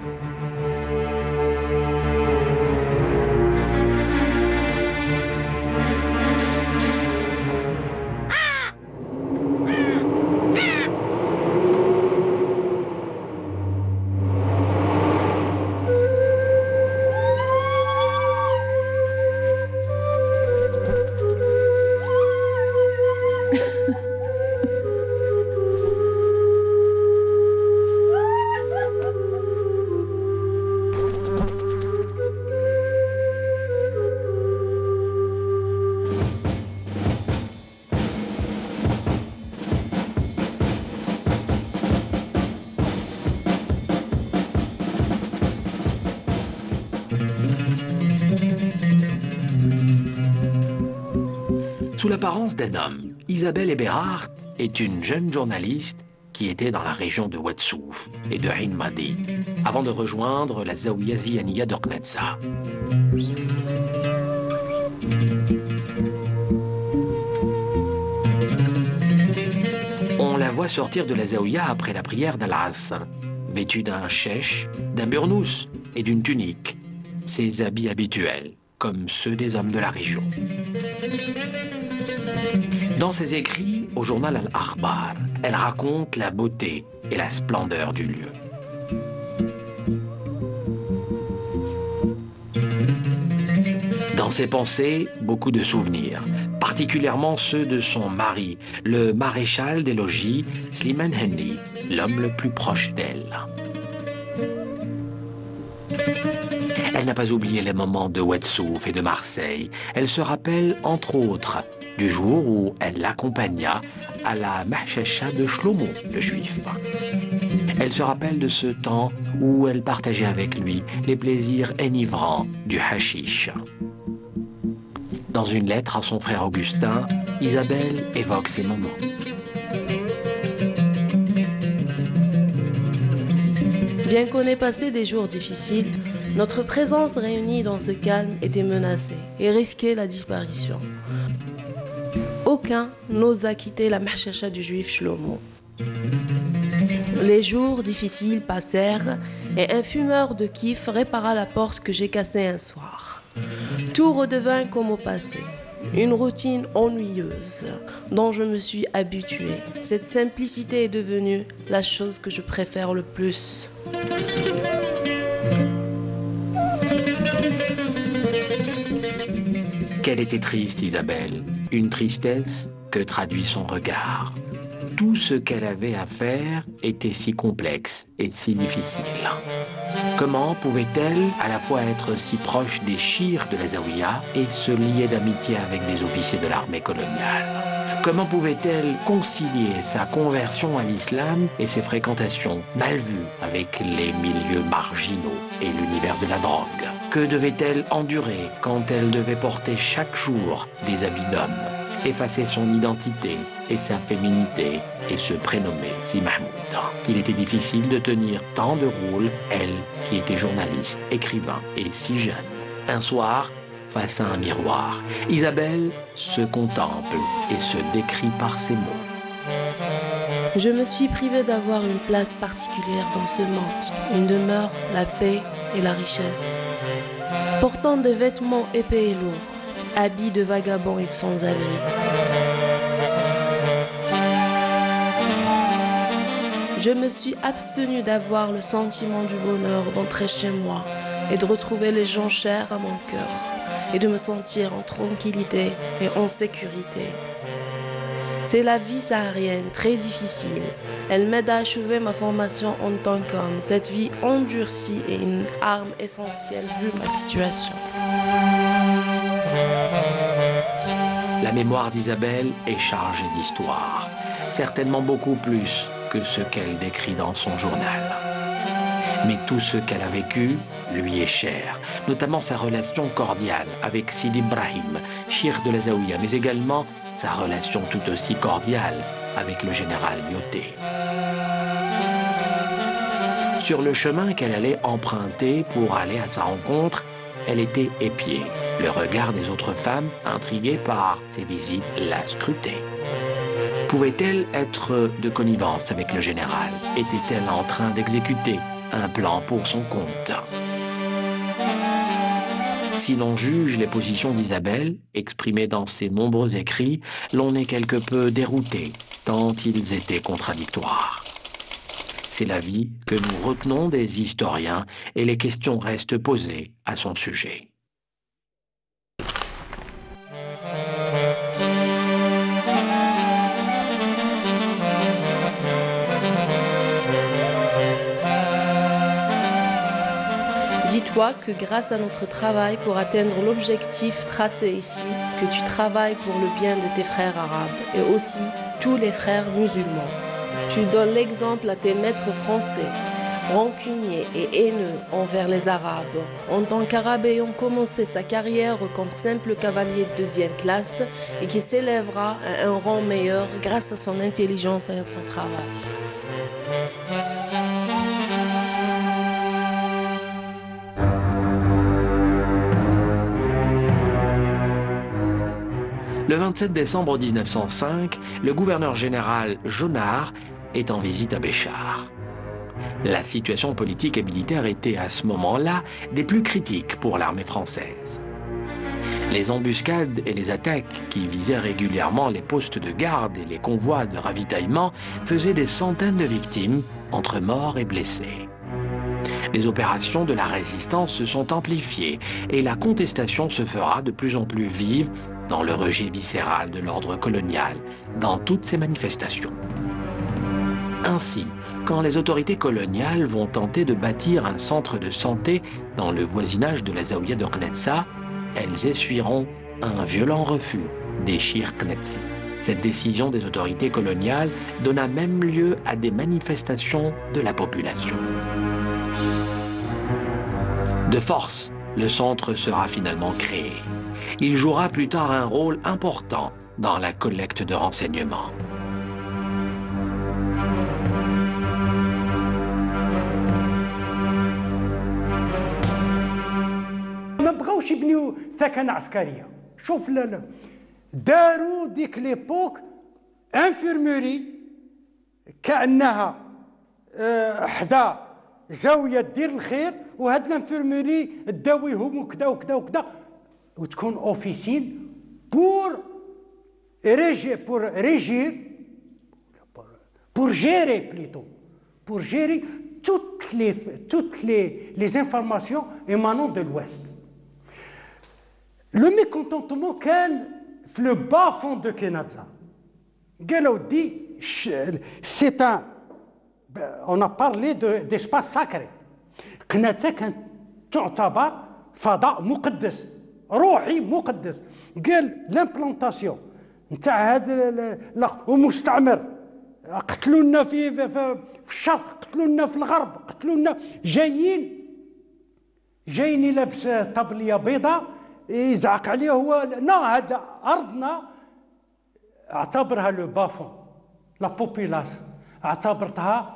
Sous l'apparence d'un homme, Isabelle Eberhardt est une jeune journaliste qui était dans la région de Oued-Souf et de Ain Madi, avant de rejoindre la Zaouïa Ziyaniya de Knedza. On la voit sortir de la Zaouïa après la prière d'Al-Asr, vêtue d'un chèche, d'un burnous et d'une tunique, ses habits habituels, comme ceux des hommes de la région. Dans ses écrits au journal Al-Akhbar, elle raconte la beauté et la splendeur du lieu. Dans ses pensées, beaucoup de souvenirs, particulièrement ceux de son mari, le maréchal des logis, Slimane Henni, l'homme le plus proche d'elle. Elle n'a pas oublié les moments de Ouedsouf et de Marseille. Elle se rappelle, entre autres, du jour où elle l'accompagna à la Mahchacha de Shlomo, le juif. Elle se rappelle de ce temps où elle partageait avec lui les plaisirs enivrants du hashish. Dans une lettre à son frère Augustin, Isabelle évoque ces moments. Bien qu'on ait passé des jours difficiles, notre présence réunie dans ce calme était menacée et risquait la disparition. Aucun n'osa quitter la Mahchacha du juif Shlomo. Les jours difficiles passèrent et un fumeur de kiff répara la porte que j'ai cassée un soir. Tout redevint comme au passé, une routine ennuyeuse dont je me suis habituée. Cette simplicité est devenue la chose que je préfère le plus. Qu'elle était triste, Isabelle, une tristesse que traduit son regard. Tout ce qu'elle avait à faire était si complexe et si difficile. Comment pouvait-elle à la fois être si proche des chiites de la Zaouïa et se lier d'amitié avec des officiers de l'armée coloniale? Comment pouvait-elle concilier sa conversion à l'islam et ses fréquentations mal vues avec les milieux marginaux et l'univers de la drogue? Que devait-elle endurer quand elle devait porter chaque jour des habits d'homme, effacer son identité et sa féminité et se prénommer Si Mahmoud? Qu'il était difficile de tenir tant de rôles, elle qui était journaliste, écrivain et si jeune. Un soir, face à un miroir, Isabelle se contemple et se décrit par ces mots. Je me suis privée d'avoir une place particulière dans ce monde, une demeure, la paix et la richesse. Portant des vêtements épais et lourds, habits de vagabonds et de sans-abri. Je me suis abstenue d'avoir le sentiment du bonheur d'entrer chez moi et de retrouver les gens chers à mon cœur et de me sentir en tranquillité et en sécurité. C'est la vie saharienne, très difficile. Elle m'aide à achever ma formation en tant qu'homme. Cette vie endurcie est une arme essentielle vu ma situation. La mémoire d'Isabelle est chargée d'histoire, certainement beaucoup plus que ce qu'elle décrit dans son journal. Mais tout ce qu'elle a vécu lui est cher, notamment sa relation cordiale avec Sidi Ibrahim, cheikh de la Zaouïa, mais également sa relation tout aussi cordiale avec le général Lyoté. Sur le chemin qu'elle allait emprunter pour aller à sa rencontre, elle était épiée. Le regard des autres femmes, intriguées par ses visites, la scrutaient. Pouvait-elle être de connivence avec le général? Était-elle en train d'exécuter un plan pour son compte? Si l'on juge les positions d'Isabelle, exprimées dans ses nombreux écrits, l'on est quelque peu dérouté, tant ils étaient contradictoires. C'est l'avis que nous retenons des historiens et les questions restent posées à son sujet. Dis-toi que grâce à notre travail pour atteindre l'objectif tracé ici, que tu travailles pour le bien de tes frères arabes et aussi tous les frères musulmans. Tu donnes l'exemple à tes maîtres français, rancuniers et haineux envers les Arabes. En tant qu'Arabe ayant commencé sa carrière comme simple cavalier de deuxième classe et qui s'élèvera à un rang meilleur grâce à son intelligence et à son travail. Le 27 décembre 1905, le gouverneur général Jonard est en visite à Béchar. La situation politique et militaire était à ce moment-là des plus critiques pour l'armée française. Les embuscades et les attaques qui visaient régulièrement les postes de garde et les convois de ravitaillement faisaient des centaines de victimes, entre morts et blessés. Les opérations de la résistance se sont amplifiées et la contestation se fera de plus en plus vive dans le rejet viscéral de l'ordre colonial, dans toutes ces manifestations. Ainsi, quand les autorités coloniales vont tenter de bâtir un centre de santé dans le voisinage de la Zaouïa de Knetsa, elles essuieront un violent refus des Shir Knetsi. Cette décision des autorités coloniales donna même lieu à des manifestations de la population. De force, le centre sera finalement créé. Il jouera plus tard un rôle important dans la collecte de renseignements. ما بغاوش يبنيو ثكنة عسكرية. شوف داروا ديك ليبوك انفيرموري كأنها حدا زاوية دير الخير، وهاد الانفيرموري تداويهم وكذا وكذا وكذا، وتكون اوفيسين بور gérer plutôt, pour gérer toutes les informations émanant de l'Ouest. Le mécontentement كان في le bas fond de Kenadza. قالوا دي c'est un on a parlé d'espace sacré. قناتها كانت تعتبر فضاء مقدس روحي مقدس. قال لامبلانتاسيون نتاع هذا ومستعمر، قتلونا في الشرق، قتلونا في الغرب، قتلونا جايين لابس طبليه بيضاء يزعق عليه هو هذا ارضنا. اعتبرها لو بافون لا بوبيلاس، اعتبرتها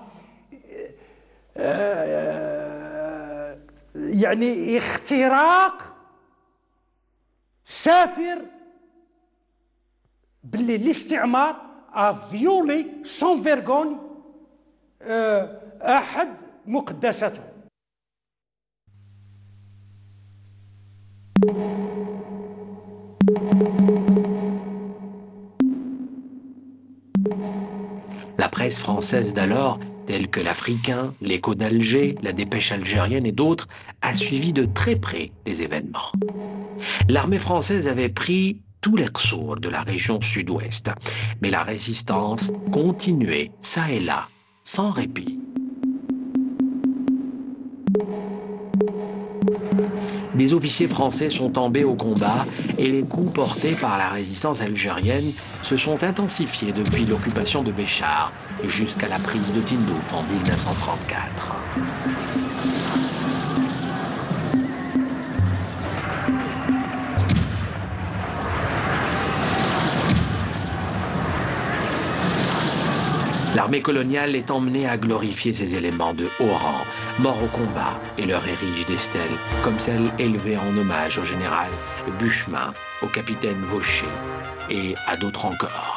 يعني اختراق سافر باللي الاستعمار افيولي سون فيرغون احد مقدساته. La presse française d'alors, telle que l'Africain, l'Écho d'Alger, la Dépêche algérienne et d'autres, a suivi de très près les événements. L'armée française avait pris tous les ressources de la région sud-ouest, mais la résistance continuait çà et là, sans répit. Des officiers français sont tombés au combat et les coups portés par la résistance algérienne se sont intensifiés depuis l'occupation de Béchar jusqu'à la prise de Tindouf en 1934. L'armée coloniale est emmenée à glorifier ces éléments de haut rang, morts au combat, et leur érige des stèles, comme celles élevées en hommage au général Buchemin, au capitaine Vaucher et à d'autres encore.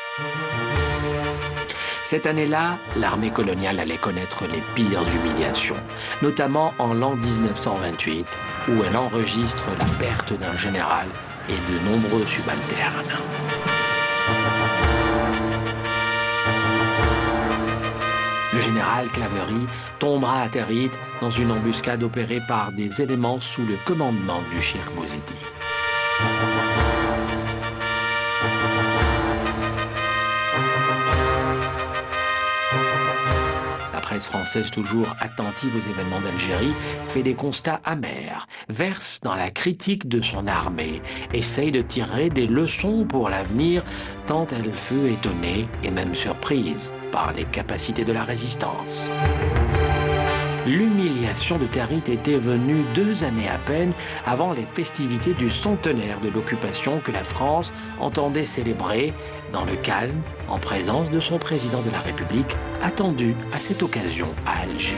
Cette année-là, l'armée coloniale allait connaître les pires humiliations, notamment en l'an 1928, où elle enregistre la perte d'un général et de nombreux subalternes. Le général Claverie tombera à Territ dans une embuscade opérée par des éléments sous le commandement du Shir Bouzidi. La presse française, toujours attentive aux événements d'Algérie, fait des constats amers, verse dans la critique de son armée, essaye de tirer des leçons pour l'avenir, tant elle fut étonnée et même surprise par les capacités de la résistance. L'humiliation de Territ était venue 2 années à peine avant les festivités du centenaire de l'occupation que la France entendait célébrer dans le calme, en présence de son président de la République, attendu à cette occasion à Alger.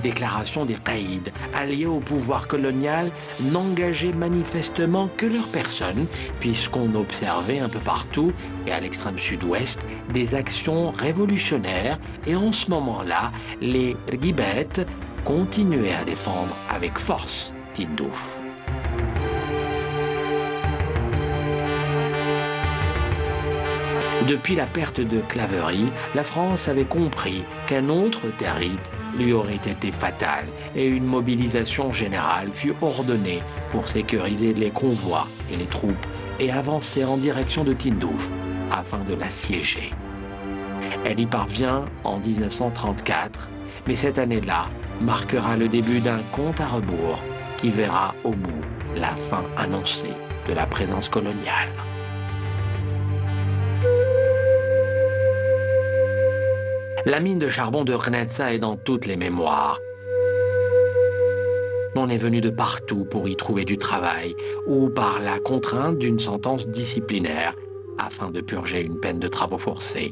déclaration des Caïds, alliés au pouvoir colonial, n'engageaient manifestement que leur personne, puisqu'on observait un peu partout, et à l'extrême sud-ouest, des actions révolutionnaires, et en ce moment-là, les Rgibet continuaient à défendre avec force Tindouf. Depuis la perte de Claverie, la France avait compris qu'un autre terrible lui aurait été fatal et une mobilisation générale fut ordonnée pour sécuriser les convois et les troupes et avancer en direction de Tindouf afin de l'assiéger. Elle y parvient en 1934, mais cette année-là marquera le début d'un compte à rebours qui verra au bout la fin annoncée de la présence coloniale. La mine de charbon de Hrnetsa est dans toutes les mémoires. On est venu de partout pour y trouver du travail ou par la contrainte d'une sentence disciplinaire afin de purger une peine de travaux forcés.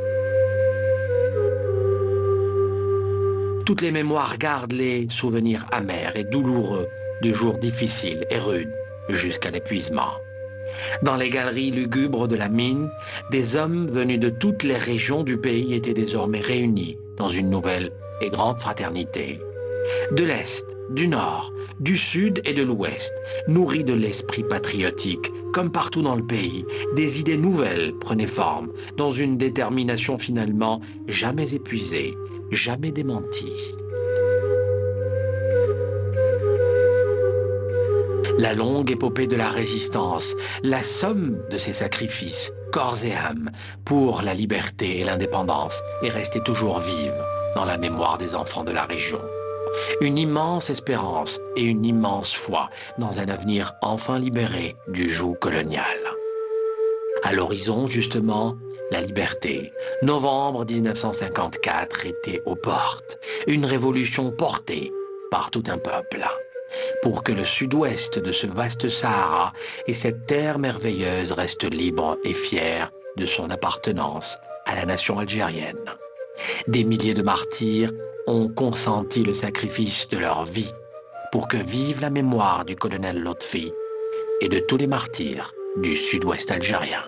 Toutes les mémoires gardent les souvenirs amers et douloureux de jours difficiles et rudes jusqu'à l'épuisement. Dans les galeries lugubres de la mine, des hommes venus de toutes les régions du pays étaient désormais réunis dans une nouvelle et grande fraternité. De l'Est, du Nord, du Sud et de l'Ouest, nourris de l'esprit patriotique, comme partout dans le pays, des idées nouvelles prenaient forme dans une détermination finalement jamais épuisée, jamais démentie. La longue épopée de la résistance, la somme de ses sacrifices, corps et âme, pour la liberté et l'indépendance est restée toujours vive dans la mémoire des enfants de la région. Une immense espérance et une immense foi dans un avenir enfin libéré du joug colonial. À l'horizon, justement, la liberté. Novembre 1954 était aux portes. Une révolution portée par tout un peuple. Pour que le sud-ouest de ce vaste Sahara et cette terre merveilleuse restent libres et fiers de son appartenance à la nation algérienne. Des milliers de martyrs ont consenti le sacrifice de leur vie pour que vive la mémoire du colonel Lotfi et de tous les martyrs du sud-ouest algérien.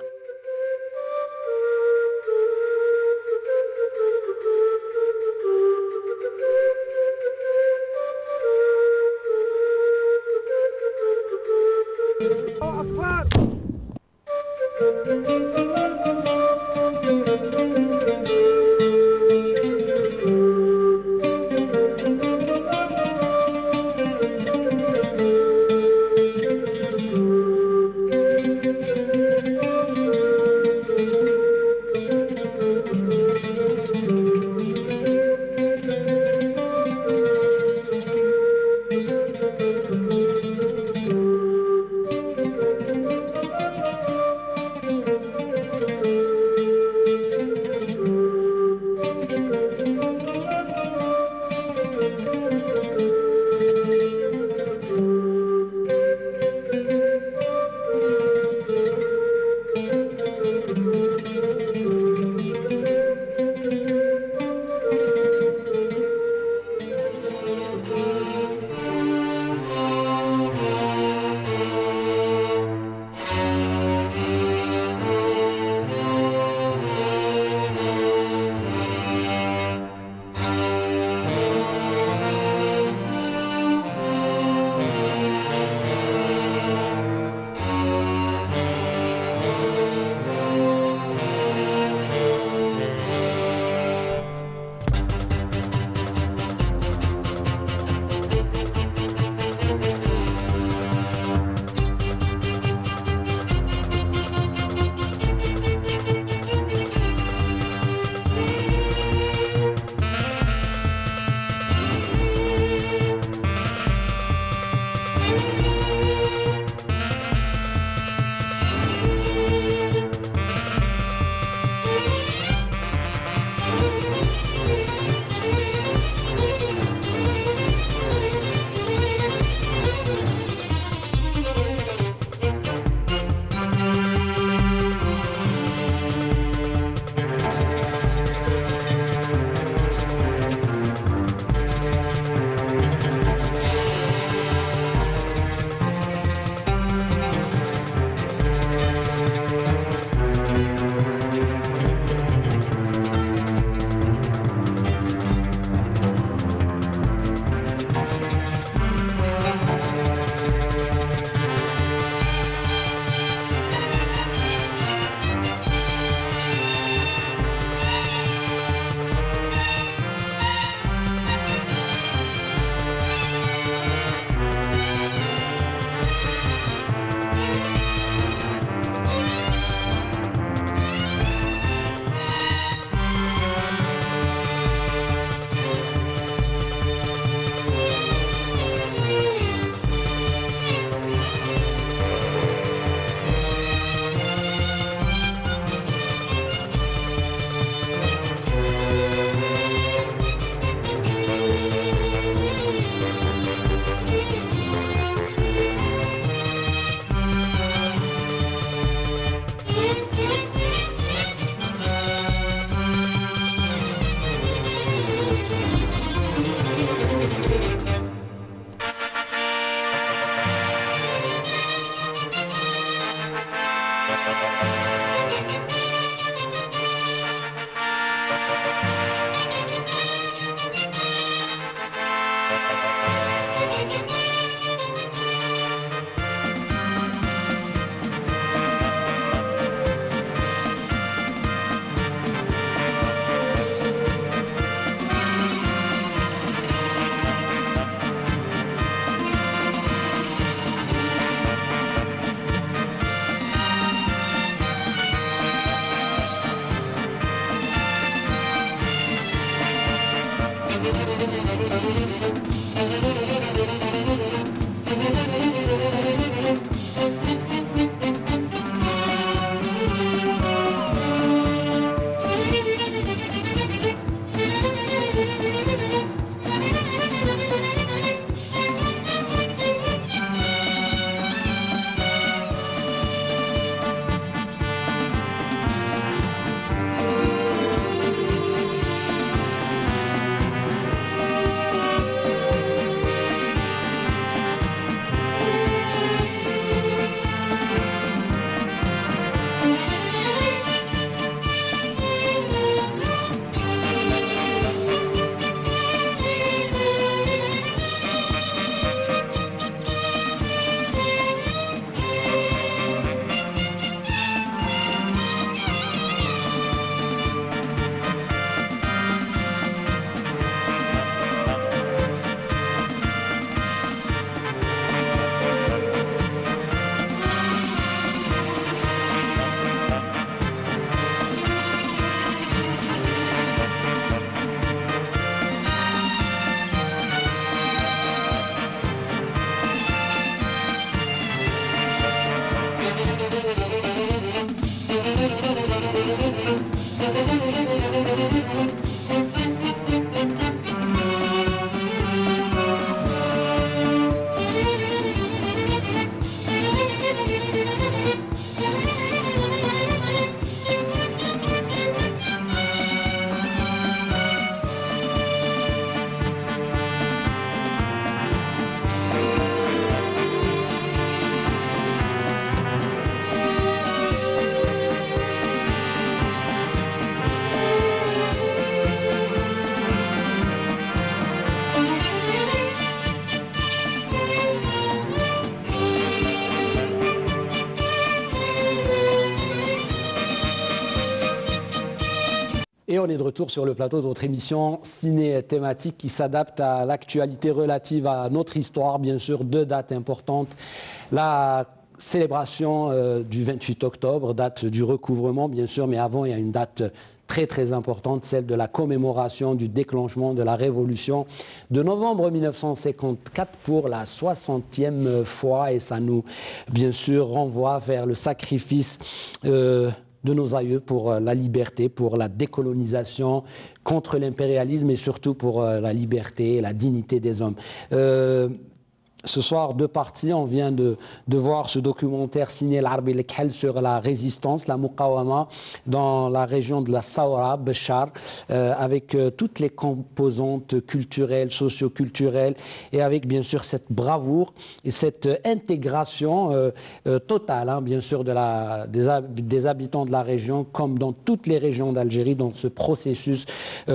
Et on est de retour sur le plateau de votre émission ciné thématique qui s'adapte à l'actualité relative à notre histoire. Bien sûr, deux dates importantes. La célébration du 28 octobre, date du recouvrement, bien sûr, mais avant, il y a une date très importante, celle de la commémoration du déclenchement de la Révolution de novembre 1954 pour la 60e fois. Et ça nous, bien sûr, renvoie vers le sacrifice de nos aïeux pour la liberté, pour la décolonisation, contre l'impérialisme et surtout pour la liberté et la dignité des hommes. Ce soir, deux parties. On vient de voir ce documentaire signé l'Arbi Lekhel sur la résistance, la Muqawama, dans la région de la Saoura, Béchar, avec toutes les composantes culturelles, socio-culturelles, et avec bien sûr cette bravoure et cette intégration totale, hein, bien sûr, des habitants de la région, comme dans toutes les régions d'Algérie, dans ce processus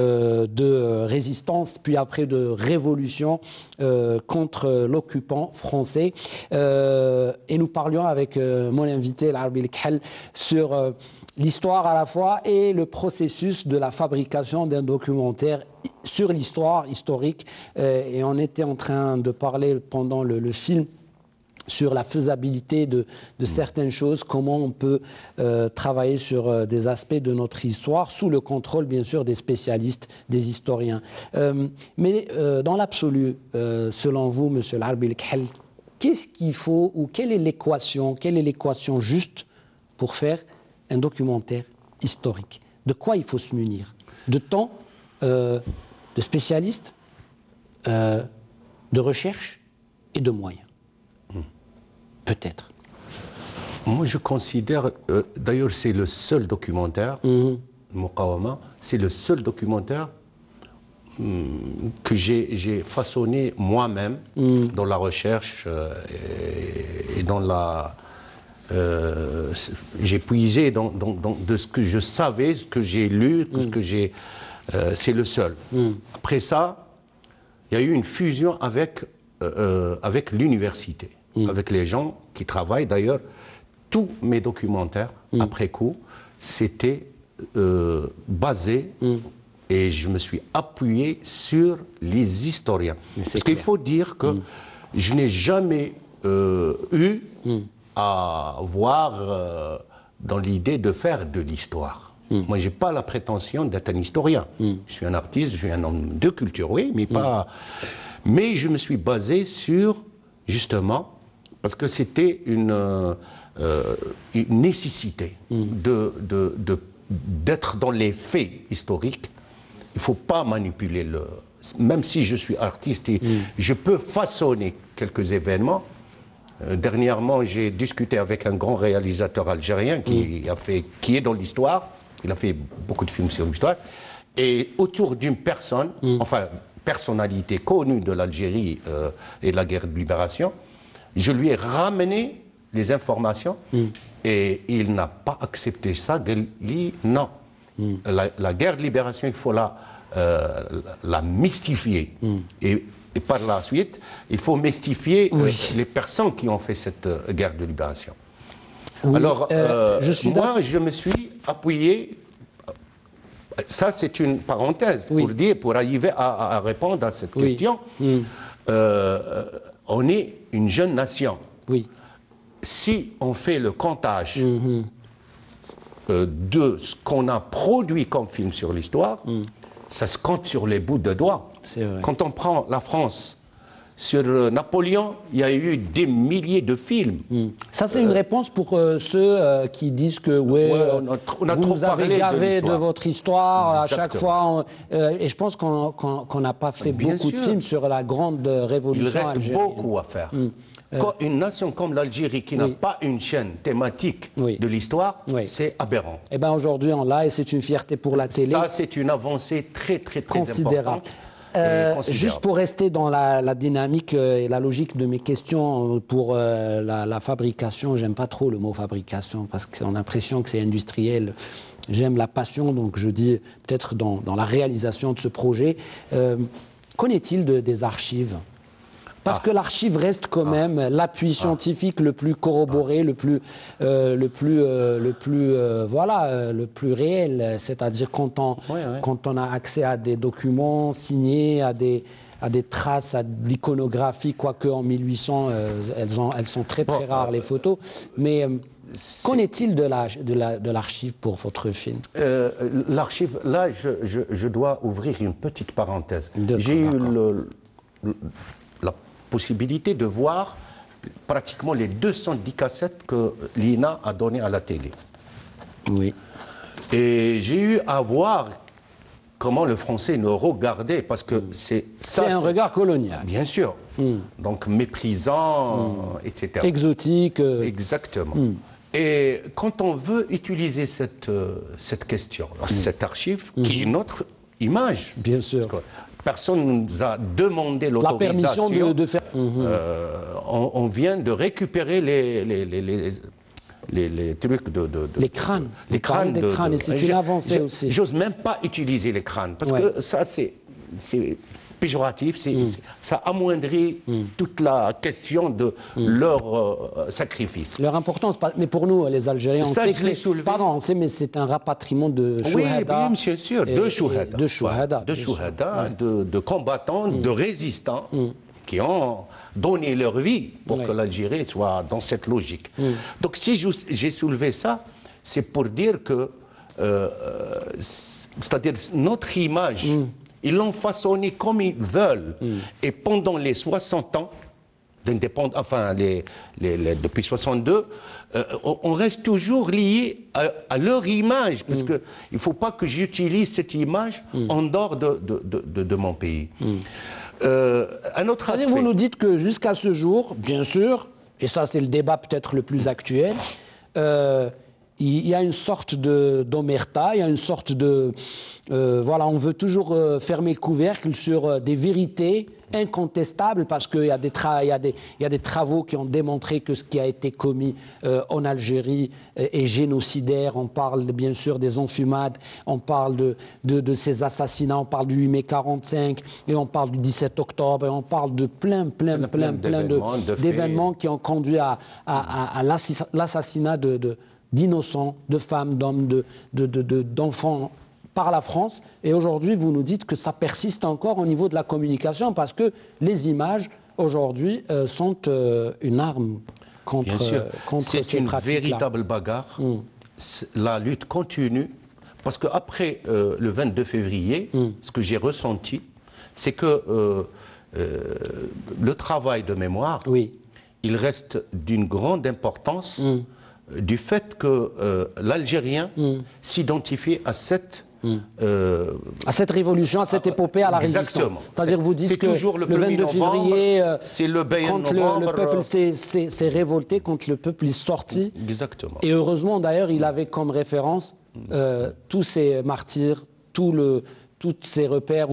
de résistance, puis après de révolution contre l'occupation français. Et nous parlions avec mon invité, l'Arbi Lekhel, sur l'histoire à la fois et le processus de la fabrication d'un documentaire sur l'histoire historique. Et on était en train de parler pendant le film sur la faisabilité de certaines choses, comment on peut travailler sur des aspects de notre histoire, sous le contrôle, bien sûr, des spécialistes, des historiens. Mais dans l'absolu, selon vous, Monsieur l'Arbi Lekhel, qu'est-ce qu'il faut, ou quelle est l'équation juste pour faire un documentaire historique? De quoi il faut se munir? De temps, de spécialistes, de recherche et de moyens? Peut-être. Moi, je considère, d'ailleurs, c'est le seul documentaire, Muqawama, c'est le seul documentaire que j'ai façonné moi-même dans la recherche et dans la... j'ai puisé de ce que je savais, ce que j'ai lu, ce que j'ai... c'est le seul. Après ça, il y a eu une fusion avec l'université. Avec les gens qui travaillent. D'ailleurs, tous mes documentaires, après coup, c'était basé et je me suis appuyé sur les historiens. Parce qu'il faut dire que je n'ai jamais eu à voir dans l'idée de faire de l'histoire. Moi, je n'ai pas la prétention d'être un historien. Je suis un artiste, je suis un homme de culture, oui, mais pas... Mais je me suis basé sur, justement, parce que c'était une nécessité d'être dans les faits historiques. Il ne faut pas manipuler même si je suis artiste et je peux façonner quelques événements. Dernièrement, j'ai discuté avec un grand réalisateur algérien qui est dans l'histoire. Il a fait beaucoup de films sur l'histoire. Et autour d'une personne, enfin, personnalité connue de l'Algérie et de la guerre de libération, je lui ai ramené les informations et il n'a pas accepté ça. Il dit non. La guerre de libération, il faut la mystifier. Et par la suite, il faut mystifier les personnes qui ont fait cette guerre de libération. Oui, alors, je me suis appuyé, ça c'est une parenthèse pour arriver à répondre à cette question. On est une jeune nation. Si on fait le comptage de ce qu'on a produit comme film sur l'histoire, ça se compte sur les bouts de doigts. Quand on prend la France, sur Napoléon, il y a eu des milliers de films. Ça, c'est une réponse pour ceux qui disent que vous nous avez gavé de votre histoire. Exactement. À chaque fois. Et je pense qu'on n'a pas fait beaucoup de films sur la grande révolution algérienne. Il reste beaucoup à faire. Quand une nation comme l'Algérie, qui n'a pas une chaîne thématique de l'histoire, c'est aberrant. Eh bien, aujourd'hui, on l'a et c'est une fierté pour la télé. Ça, c'est une avancée très considérable. Importante. Juste pour rester dans la dynamique et la logique de mes questions pour la fabrication, j'aime pas trop le mot fabrication parce qu'on a l'impression que c'est industriel. J'aime la passion, donc je dis peut-être dans la réalisation de ce projet. Qu'en est-il des archives ? Parce que l'archive reste quand même l'appui scientifique le plus corroboré, le plus réel. C'est-à-dire quand on a accès à des documents signés, à des traces, à de l'iconographie, quoique en 1800, elles sont très rares, les photos. Mais qu'en est-il de l'archive pour votre film ? L'archive, là, je dois ouvrir une petite parenthèse. J'ai eu la possibilité de voir pratiquement les 210 cassettes que l'INA a données à la télé. Oui. Et j'ai eu à voir comment le français nous regardait, parce que c'est un regard colonial. Bien sûr. Donc méprisant, etc. Exotique. Exactement. Et quand on veut utiliser cette question, cette archive, qui est notre image. Bien sûr. Personne ne nous a demandé l'autorisation. La permission de faire. On vient de récupérer les trucs les crânes. Les crânes des crânes, et c'est une avancée aussi. J'ose même pas utiliser les crânes, parce que ça, c'est péjoratif, ça amoindrit toute la question de leur sacrifice. Leur importance, mais pour nous, les Algériens, ça, on sait, mais c'est un rapatriement de chouhada. Oui, bien sûr, de chouhada. De combattants, de résistants qui ont donné leur vie pour que l'Algérie soit dans cette logique. Donc si j'ai soulevé ça, c'est pour dire que, c'est-à-dire notre image, ils l'ont façonné comme ils veulent. Et pendant les 60 ans d'indépendance, enfin depuis 62, on reste toujours lié à leur image, parce qu'il ne faut pas que j'utilise cette image en dehors de mon pays. Un autre aspect. Vous nous dites que jusqu'à ce jour, bien sûr, et ça c'est le débat peut-être le plus actuel, il y a une sorte d'omerta, il y a une sorte de... on veut toujours fermer le couvercle sur des vérités incontestables, parce qu'il y a des travaux qui ont démontré que ce qui a été commis en Algérie est génocidaire. On parle bien sûr des enfumades, on parle de ces assassinats, on parle du 8 mai 45, et on parle du 17 octobre, et on parle de plein d'événements qui ont conduit à l'assassinat d'innocents, de femmes, d'hommes, d'enfants par la France. Et aujourd'hui, vous nous dites que ça persiste encore au niveau de la communication, parce que les images, aujourd'hui, sont une arme contre ces pratiques-là. C'est une véritable bagarre. La lutte continue, parce qu'après le 22 février, ce que j'ai ressenti, c'est que le travail de mémoire, il reste d'une grande importance du fait que l'Algérien s'identifie à cette révolution, à cette épopée, à la résistance. C'est-à-dire, vous dites que le 22 février, quand le peuple s'est révolté, quand le peuple est sorti. Exactement. Et heureusement, d'ailleurs, il avait comme référence tous ces martyrs, tous ces repères,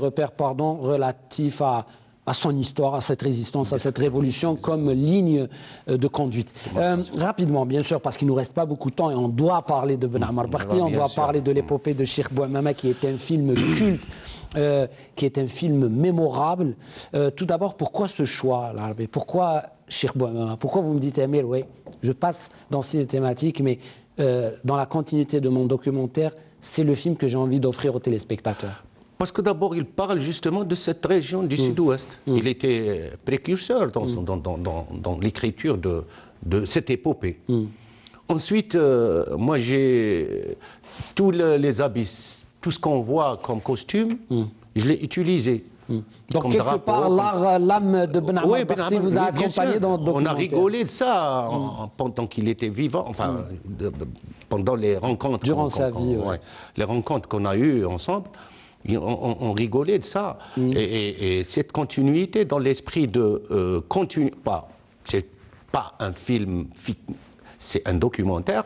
relatifs à son histoire, à cette résistance, à cette révolution comme ligne de conduite. Rapidement, bien sûr, parce qu'il ne nous reste pas beaucoup de temps et on doit parler de Ben Ammar Barti, on doit parler de l'épopée de Cheikh Bouamama qui est un film culte, qui est un film mémorable. Tout d'abord, pourquoi ce choix là? Pourquoi Cheikh Bouamama? Pourquoi vous me dites, Emile, oui, je passe dans ces thématiques, mais dans la continuité de mon documentaire, c'est le film que j'ai envie d'offrir aux téléspectateurs? Parce que d'abord, il parle justement de cette région du Sud-Ouest. Il était précurseur dans l'écriture de cette épopée. Ensuite, moi, j'ai tous les habits, tout ce qu'on voit comme costume, je l'ai utilisé. Donc, quelque part, l'âme de Ben Ammar Barti vous a accompagné dans le documentaire. On a rigolé de ça pendant qu'il était vivant, enfin, pendant les rencontres. Durant sa vie, les rencontres qu'on a eues ensemble. On rigolait de ça. Et cette continuité dans l'esprit de c'est pas un film, c'est un documentaire.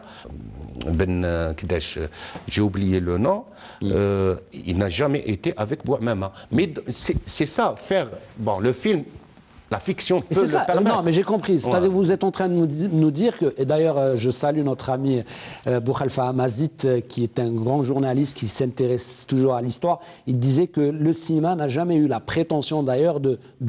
Ben Kdesh, j'ai oublié le nom, il n'a jamais été avec Bouamama. Mais c'est ça, faire le film. La fiction peut le permettre. Non, mais j'ai compris. C'est-à-dire que vous êtes en train de nous dire que, et d'ailleurs, je salue notre ami Boukhalifa Amazit, qui est un grand journaliste qui s'intéresse toujours à l'histoire. Il disait que le cinéma n'a jamais eu la prétention, d'ailleurs,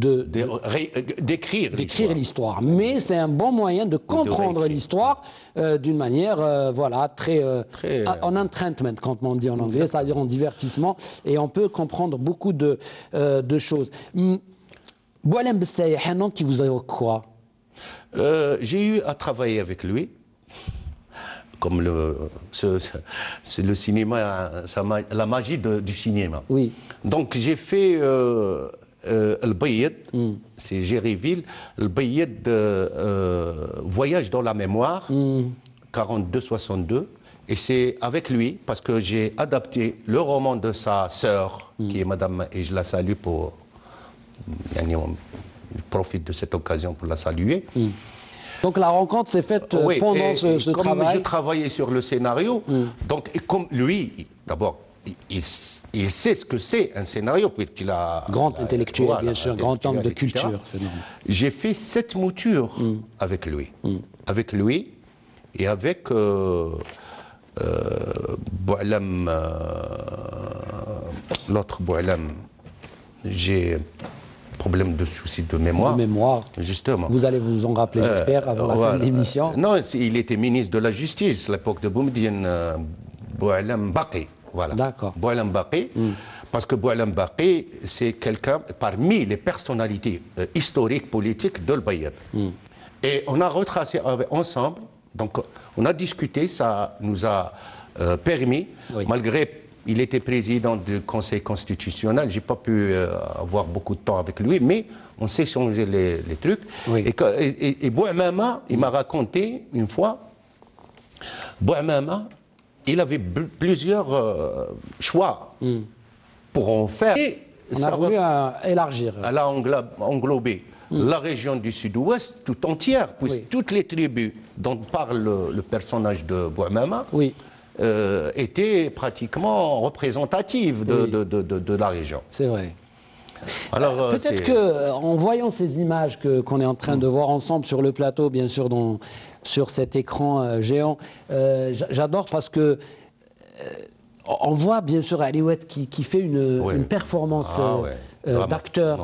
d'écrire l'histoire. Mais c'est un bon moyen de comprendre l'histoire d'une manière, très en entertainment, comme on dit en anglais, c'est-à-dire en divertissement. Et on peut comprendre beaucoup de choses. Boualem Bessaï, un nom qui vous évoque quoi? J'ai eu à travailler avec lui. Comme le cinéma, la magie du cinéma. Oui. Donc j'ai fait El Bayed, c'est Géryville, El Bayed, Voyage dans la mémoire, 42-62. Et c'est avec lui, parce que j'ai adapté le roman de sa sœur, qui est Madame, et je la salue pour... Je profite de cette occasion pour la saluer. Donc la rencontre s'est faite pendant ce comme travail. Je travaillais sur le scénario, donc et comme lui, d'abord, il sait ce que c'est un scénario, puisqu'il a... Grand intellectuel, bien sûr, grand homme de culture, c'est normal. J'ai fait 7 moutures avec lui. Avec lui et avec Boualem, l'autre Boualem. J'ai problème de souci de mémoire. De mémoire. Justement. Vous allez vous en rappeler, j'espère, avant la fin de l'émission. Non, il était ministre de la Justice à l'époque de Boumediene, Boualem Baqi. Voilà. D'accord. Boualem Baqi, parce que Boualem Baqi, c'est quelqu'un parmi les personnalités historiques, politiques de l'Bayed. Et on a retracé ensemble, donc on a discuté, ça nous a permis, malgré... Il était président du Conseil constitutionnel, je n'ai pas pu avoir beaucoup de temps avec lui, mais on s'est changé les trucs. Et Bouamama, il m'a raconté une fois, Bouamama, il avait plusieurs choix pour en faire. Et on a voulu élargir. Elle a englobé la région du Sud-Ouest tout entière, puisque toutes les tribus dont parle le personnage de Bouamama, était pratiquement représentative de la région. C'est vrai. Alors, peut-être qu'en voyant ces images qu'on est en train de voir ensemble sur le plateau, bien sûr, sur cet écran géant, j'adore parce que on voit bien sûr Aliouet qui fait une performance d'acteur.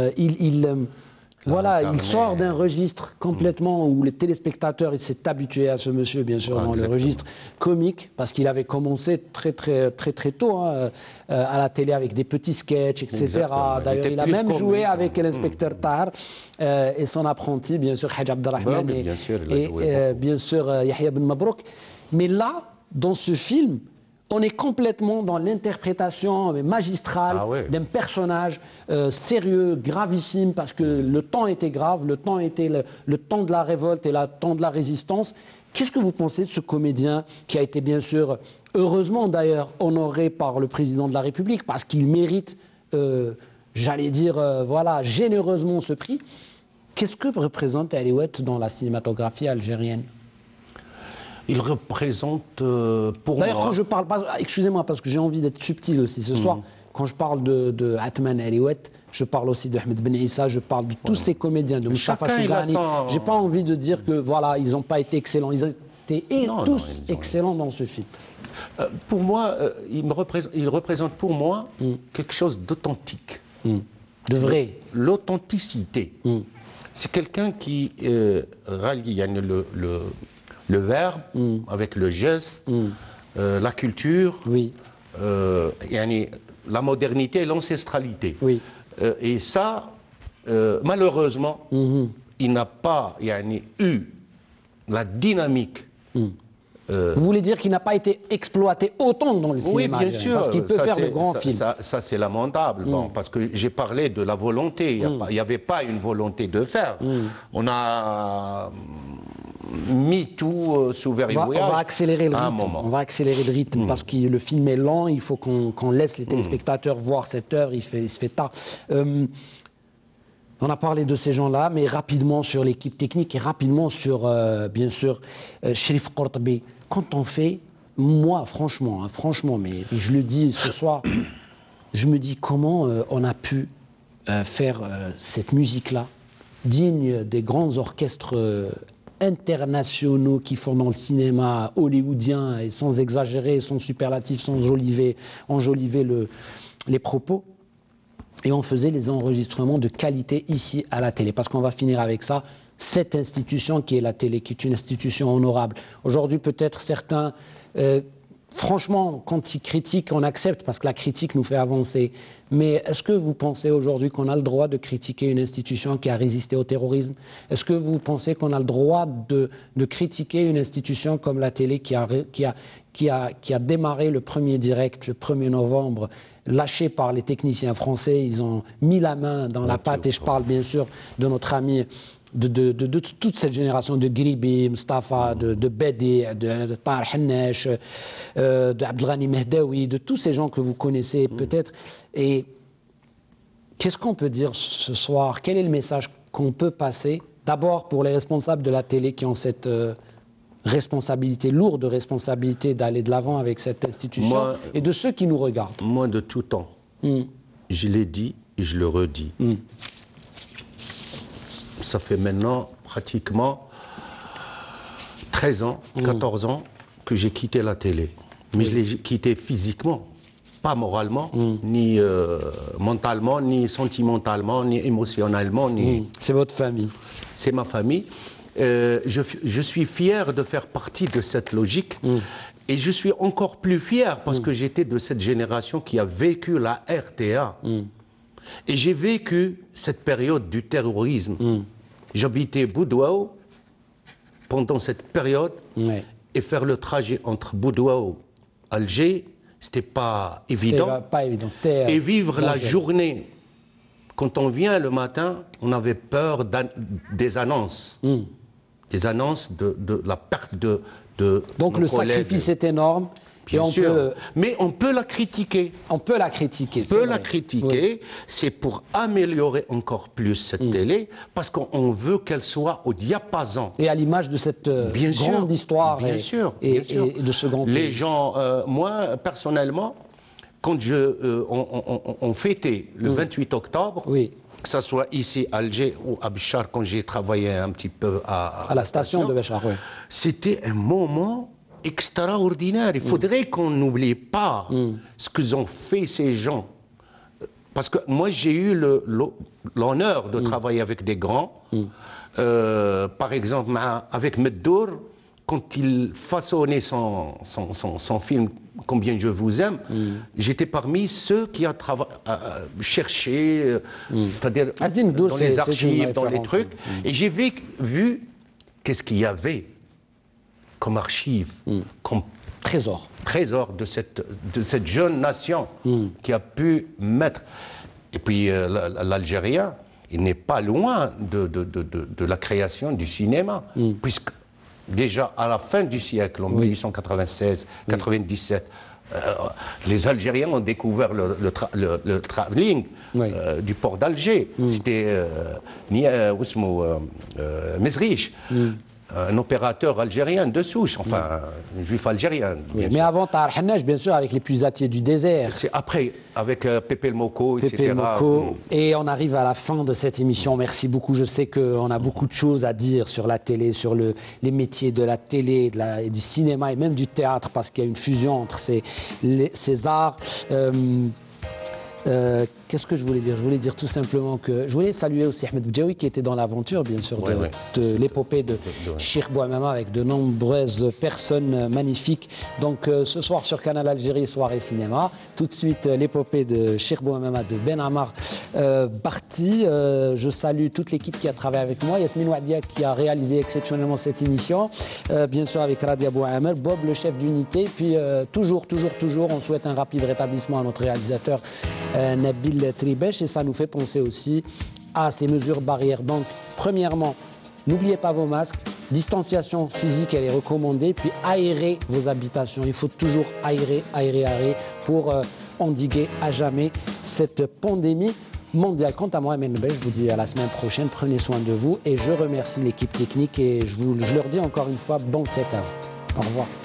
Il sort d'un registre complètement où les téléspectateurs s'est habitué à ce monsieur, bien sûr, dans le registre comique, parce qu'il avait commencé très tôt à la télé avec des petits sketchs, etc. D'ailleurs, il a même joué avec l'inspecteur Tahar et son apprenti, bien sûr, Hadj Abdelrahman et bien sûr Yahya Ben Mabrouk. Mais là, dans ce film, on est complètement dans l'interprétation magistrale d'un personnage sérieux, gravissime, parce que le temps était grave, le temps était le temps de la révolte et le temps de la résistance. Qu'est-ce que vous pensez de ce comédien qui a été bien sûr, heureusement d'ailleurs, honoré par le président de la République, parce qu'il mérite, j'allais dire, voilà, généreusement ce prix. Qu'est-ce que représente Aliouet dans la cinématographie algérienne? Il représente pour moi... D'ailleurs, quand je parle pas... Excusez-moi, parce que j'ai envie d'être subtil aussi ce soir. Quand je parle de Atman Aliouet, je parle aussi de Ahmed Ben Issa, je parle de tous ces comédiens, de Moustapha Chougani. J'ai pas envie de dire que, voilà, ils n'ont pas été excellents. Ils ont été tous excellents dans ce film. Pour moi, il représente pour moi quelque chose d'authentique. De vrai. L'authenticité. C'est quelqu'un qui rallie le verbe avec le geste, la culture, la modernité et l'ancestralité. Et ça, malheureusement, il n'a pas eu la dynamique. Vous voulez dire qu'il n'a pas été exploité autant dans le cinéma? Oui, bien sûr. Parce qu'il peut faire de grands films. Ça c'est lamentable, bon, parce que j'ai parlé de la volonté. Il n'y avait pas une volonté de faire. On a mis tout sous verrouillage. On va accélérer le rythme. On va accélérer le rythme parce que le film est lent. Il faut qu'on laisse les téléspectateurs voir cette heure. Il se fait tard. On a parlé de ces gens-là, mais rapidement sur l'équipe technique et rapidement sur, bien sûr, Cherif Kortabi. Quand on fait, moi, franchement, mais je le dis ce soir, je me dis comment on a pu faire cette musique-là, digne des grands orchestres internationaux qui font dans le cinéma hollywoodien, et sans exagérer, sans superlatif, sans enjoliver les propos. Et on faisait les enregistrements de qualité ici à la télé. Parce qu'on va finir avec ça, cette institution qui est la télé, qui est une institution honorable. Aujourd'hui, peut-être certains, franchement, quand ils critiquent, on accepte parce que la critique nous fait avancer. Mais est-ce que vous pensez aujourd'hui qu'on a le droit de critiquer une institution qui a résisté au terrorisme? Est-ce que vous pensez qu'on a le droit de critiquer une institution comme la télé qui a démarré le premier direct, le 1er novembre, lâché par les techniciens français? Ils ont mis la main dans la pâte, et je parle bien sûr de notre ami, de toute cette génération de Gribi, Mustafa, de Bedi, de Tahar Hannesh, de Abdelghani Mehdaoui, de tous ces gens que vous connaissez peut-être. Et qu'est-ce qu'on peut dire ce soir? Quel est le message qu'on peut passer? D'abord pour les responsables de la télé qui ont cette responsabilité, lourde responsabilité d'aller de l'avant avec cette institution, et de ceux qui nous regardent. Moi, de tout temps, je l'ai dit et je le redis. Ça fait maintenant pratiquement 13 ans, 14 ans que j'ai quitté la télé. Mais je l'ai quitté physiquement, pas moralement, ni mentalement, ni sentimentalement, ni émotionnellement. C'est votre famille. C'est ma famille. Je suis fier de faire partie de cette logique. Et je suis encore plus fier parce que j'étais de cette génération qui a vécu la RTA. Et j'ai vécu cette période du terrorisme. J'habitais Boudouaou pendant cette période, et faire le trajet entre Boudouaou et Alger, c'était pas évident. Et vivre la journée, quand on vient le matin, on avait peur des annonces. Des annonces de la perte de donc le sacrifice est énorme. Bien sûr, mais on peut la critiquer. On peut la critiquer. On peut la critiquer, c'est pour améliorer encore plus cette télé, parce qu'on veut qu'elle soit au diapason. Et à l'image de cette grande histoire et de ce grand pays. Les gens, moi, personnellement, quand on fêtait le 28 octobre, que ce soit ici à Alger ou à Béchar, quand j'ai travaillé un petit peu à la station de Béchar, c'était un moment extraordinaire. Il faudrait qu'on n'oublie pas ce qu'ils ont fait ces gens. Parce que moi, j'ai eu l'honneur de travailler avec des grands. Par exemple, avec Meddour, quand il façonnait son film « Combien je vous aime », j'étais parmi ceux qui ont cherché, c'est-à-dire dans les archives, dans les trucs, et j'ai vu qu'est-ce qu'il y avait comme archives, comme trésor. Trésor de cette jeune nation qui a pu mettre... Et puis l'Algérien, il n'est pas loin de la création du cinéma, puisque déjà à la fin du siècle, en 1896-97, les Algériens ont découvert le travelling du port d'Alger. C'était Mezrich, un opérateur algérien de souche, enfin un juif algérien. Mais avant Tahar Hannaj, bien sûr, avec les puisatiers du désert. C'est après, avec Pépé le Moko, etc. Moko. Et on arrive à la fin de cette émission. Merci beaucoup. Je sais qu'on a beaucoup de choses à dire sur la télé, sur les métiers de la télé, et du cinéma et même du théâtre, parce qu'il y a une fusion entre ces arts. Qu'est-ce que je voulais dire? Je voulais dire tout simplement que je voulais saluer aussi Ahmed Boudiaoui qui était dans l'aventure, bien sûr, de l'épopée de Cheikh Bouamama avec de nombreuses personnes magnifiques. Donc ce soir sur Canal Algérie, soirée cinéma. Tout de suite, l'épopée de Cheikh Bouamama de Ben Ammar Barti. Je salue toute l'équipe qui a travaillé avec moi. Yasmine Ouadia qui a réalisé exceptionnellement cette émission. Bien sûr avec Radia Bouamar, Bob le chef d'unité. Puis toujours, on souhaite un rapide rétablissement à notre réalisateur Nabil Tribèche, et ça nous fait penser aussi à ces mesures barrières. Donc, premièrement, n'oubliez pas vos masques, distanciation physique, elle est recommandée, puis aérez vos habitations. Il faut toujours aérer pour endiguer à jamais cette pandémie mondiale. Quant à moi, Amen Bey, je vous dis à la semaine prochaine, prenez soin de vous, et je remercie l'équipe technique, et je leur dis encore une fois, bonne fête à vous. Au revoir.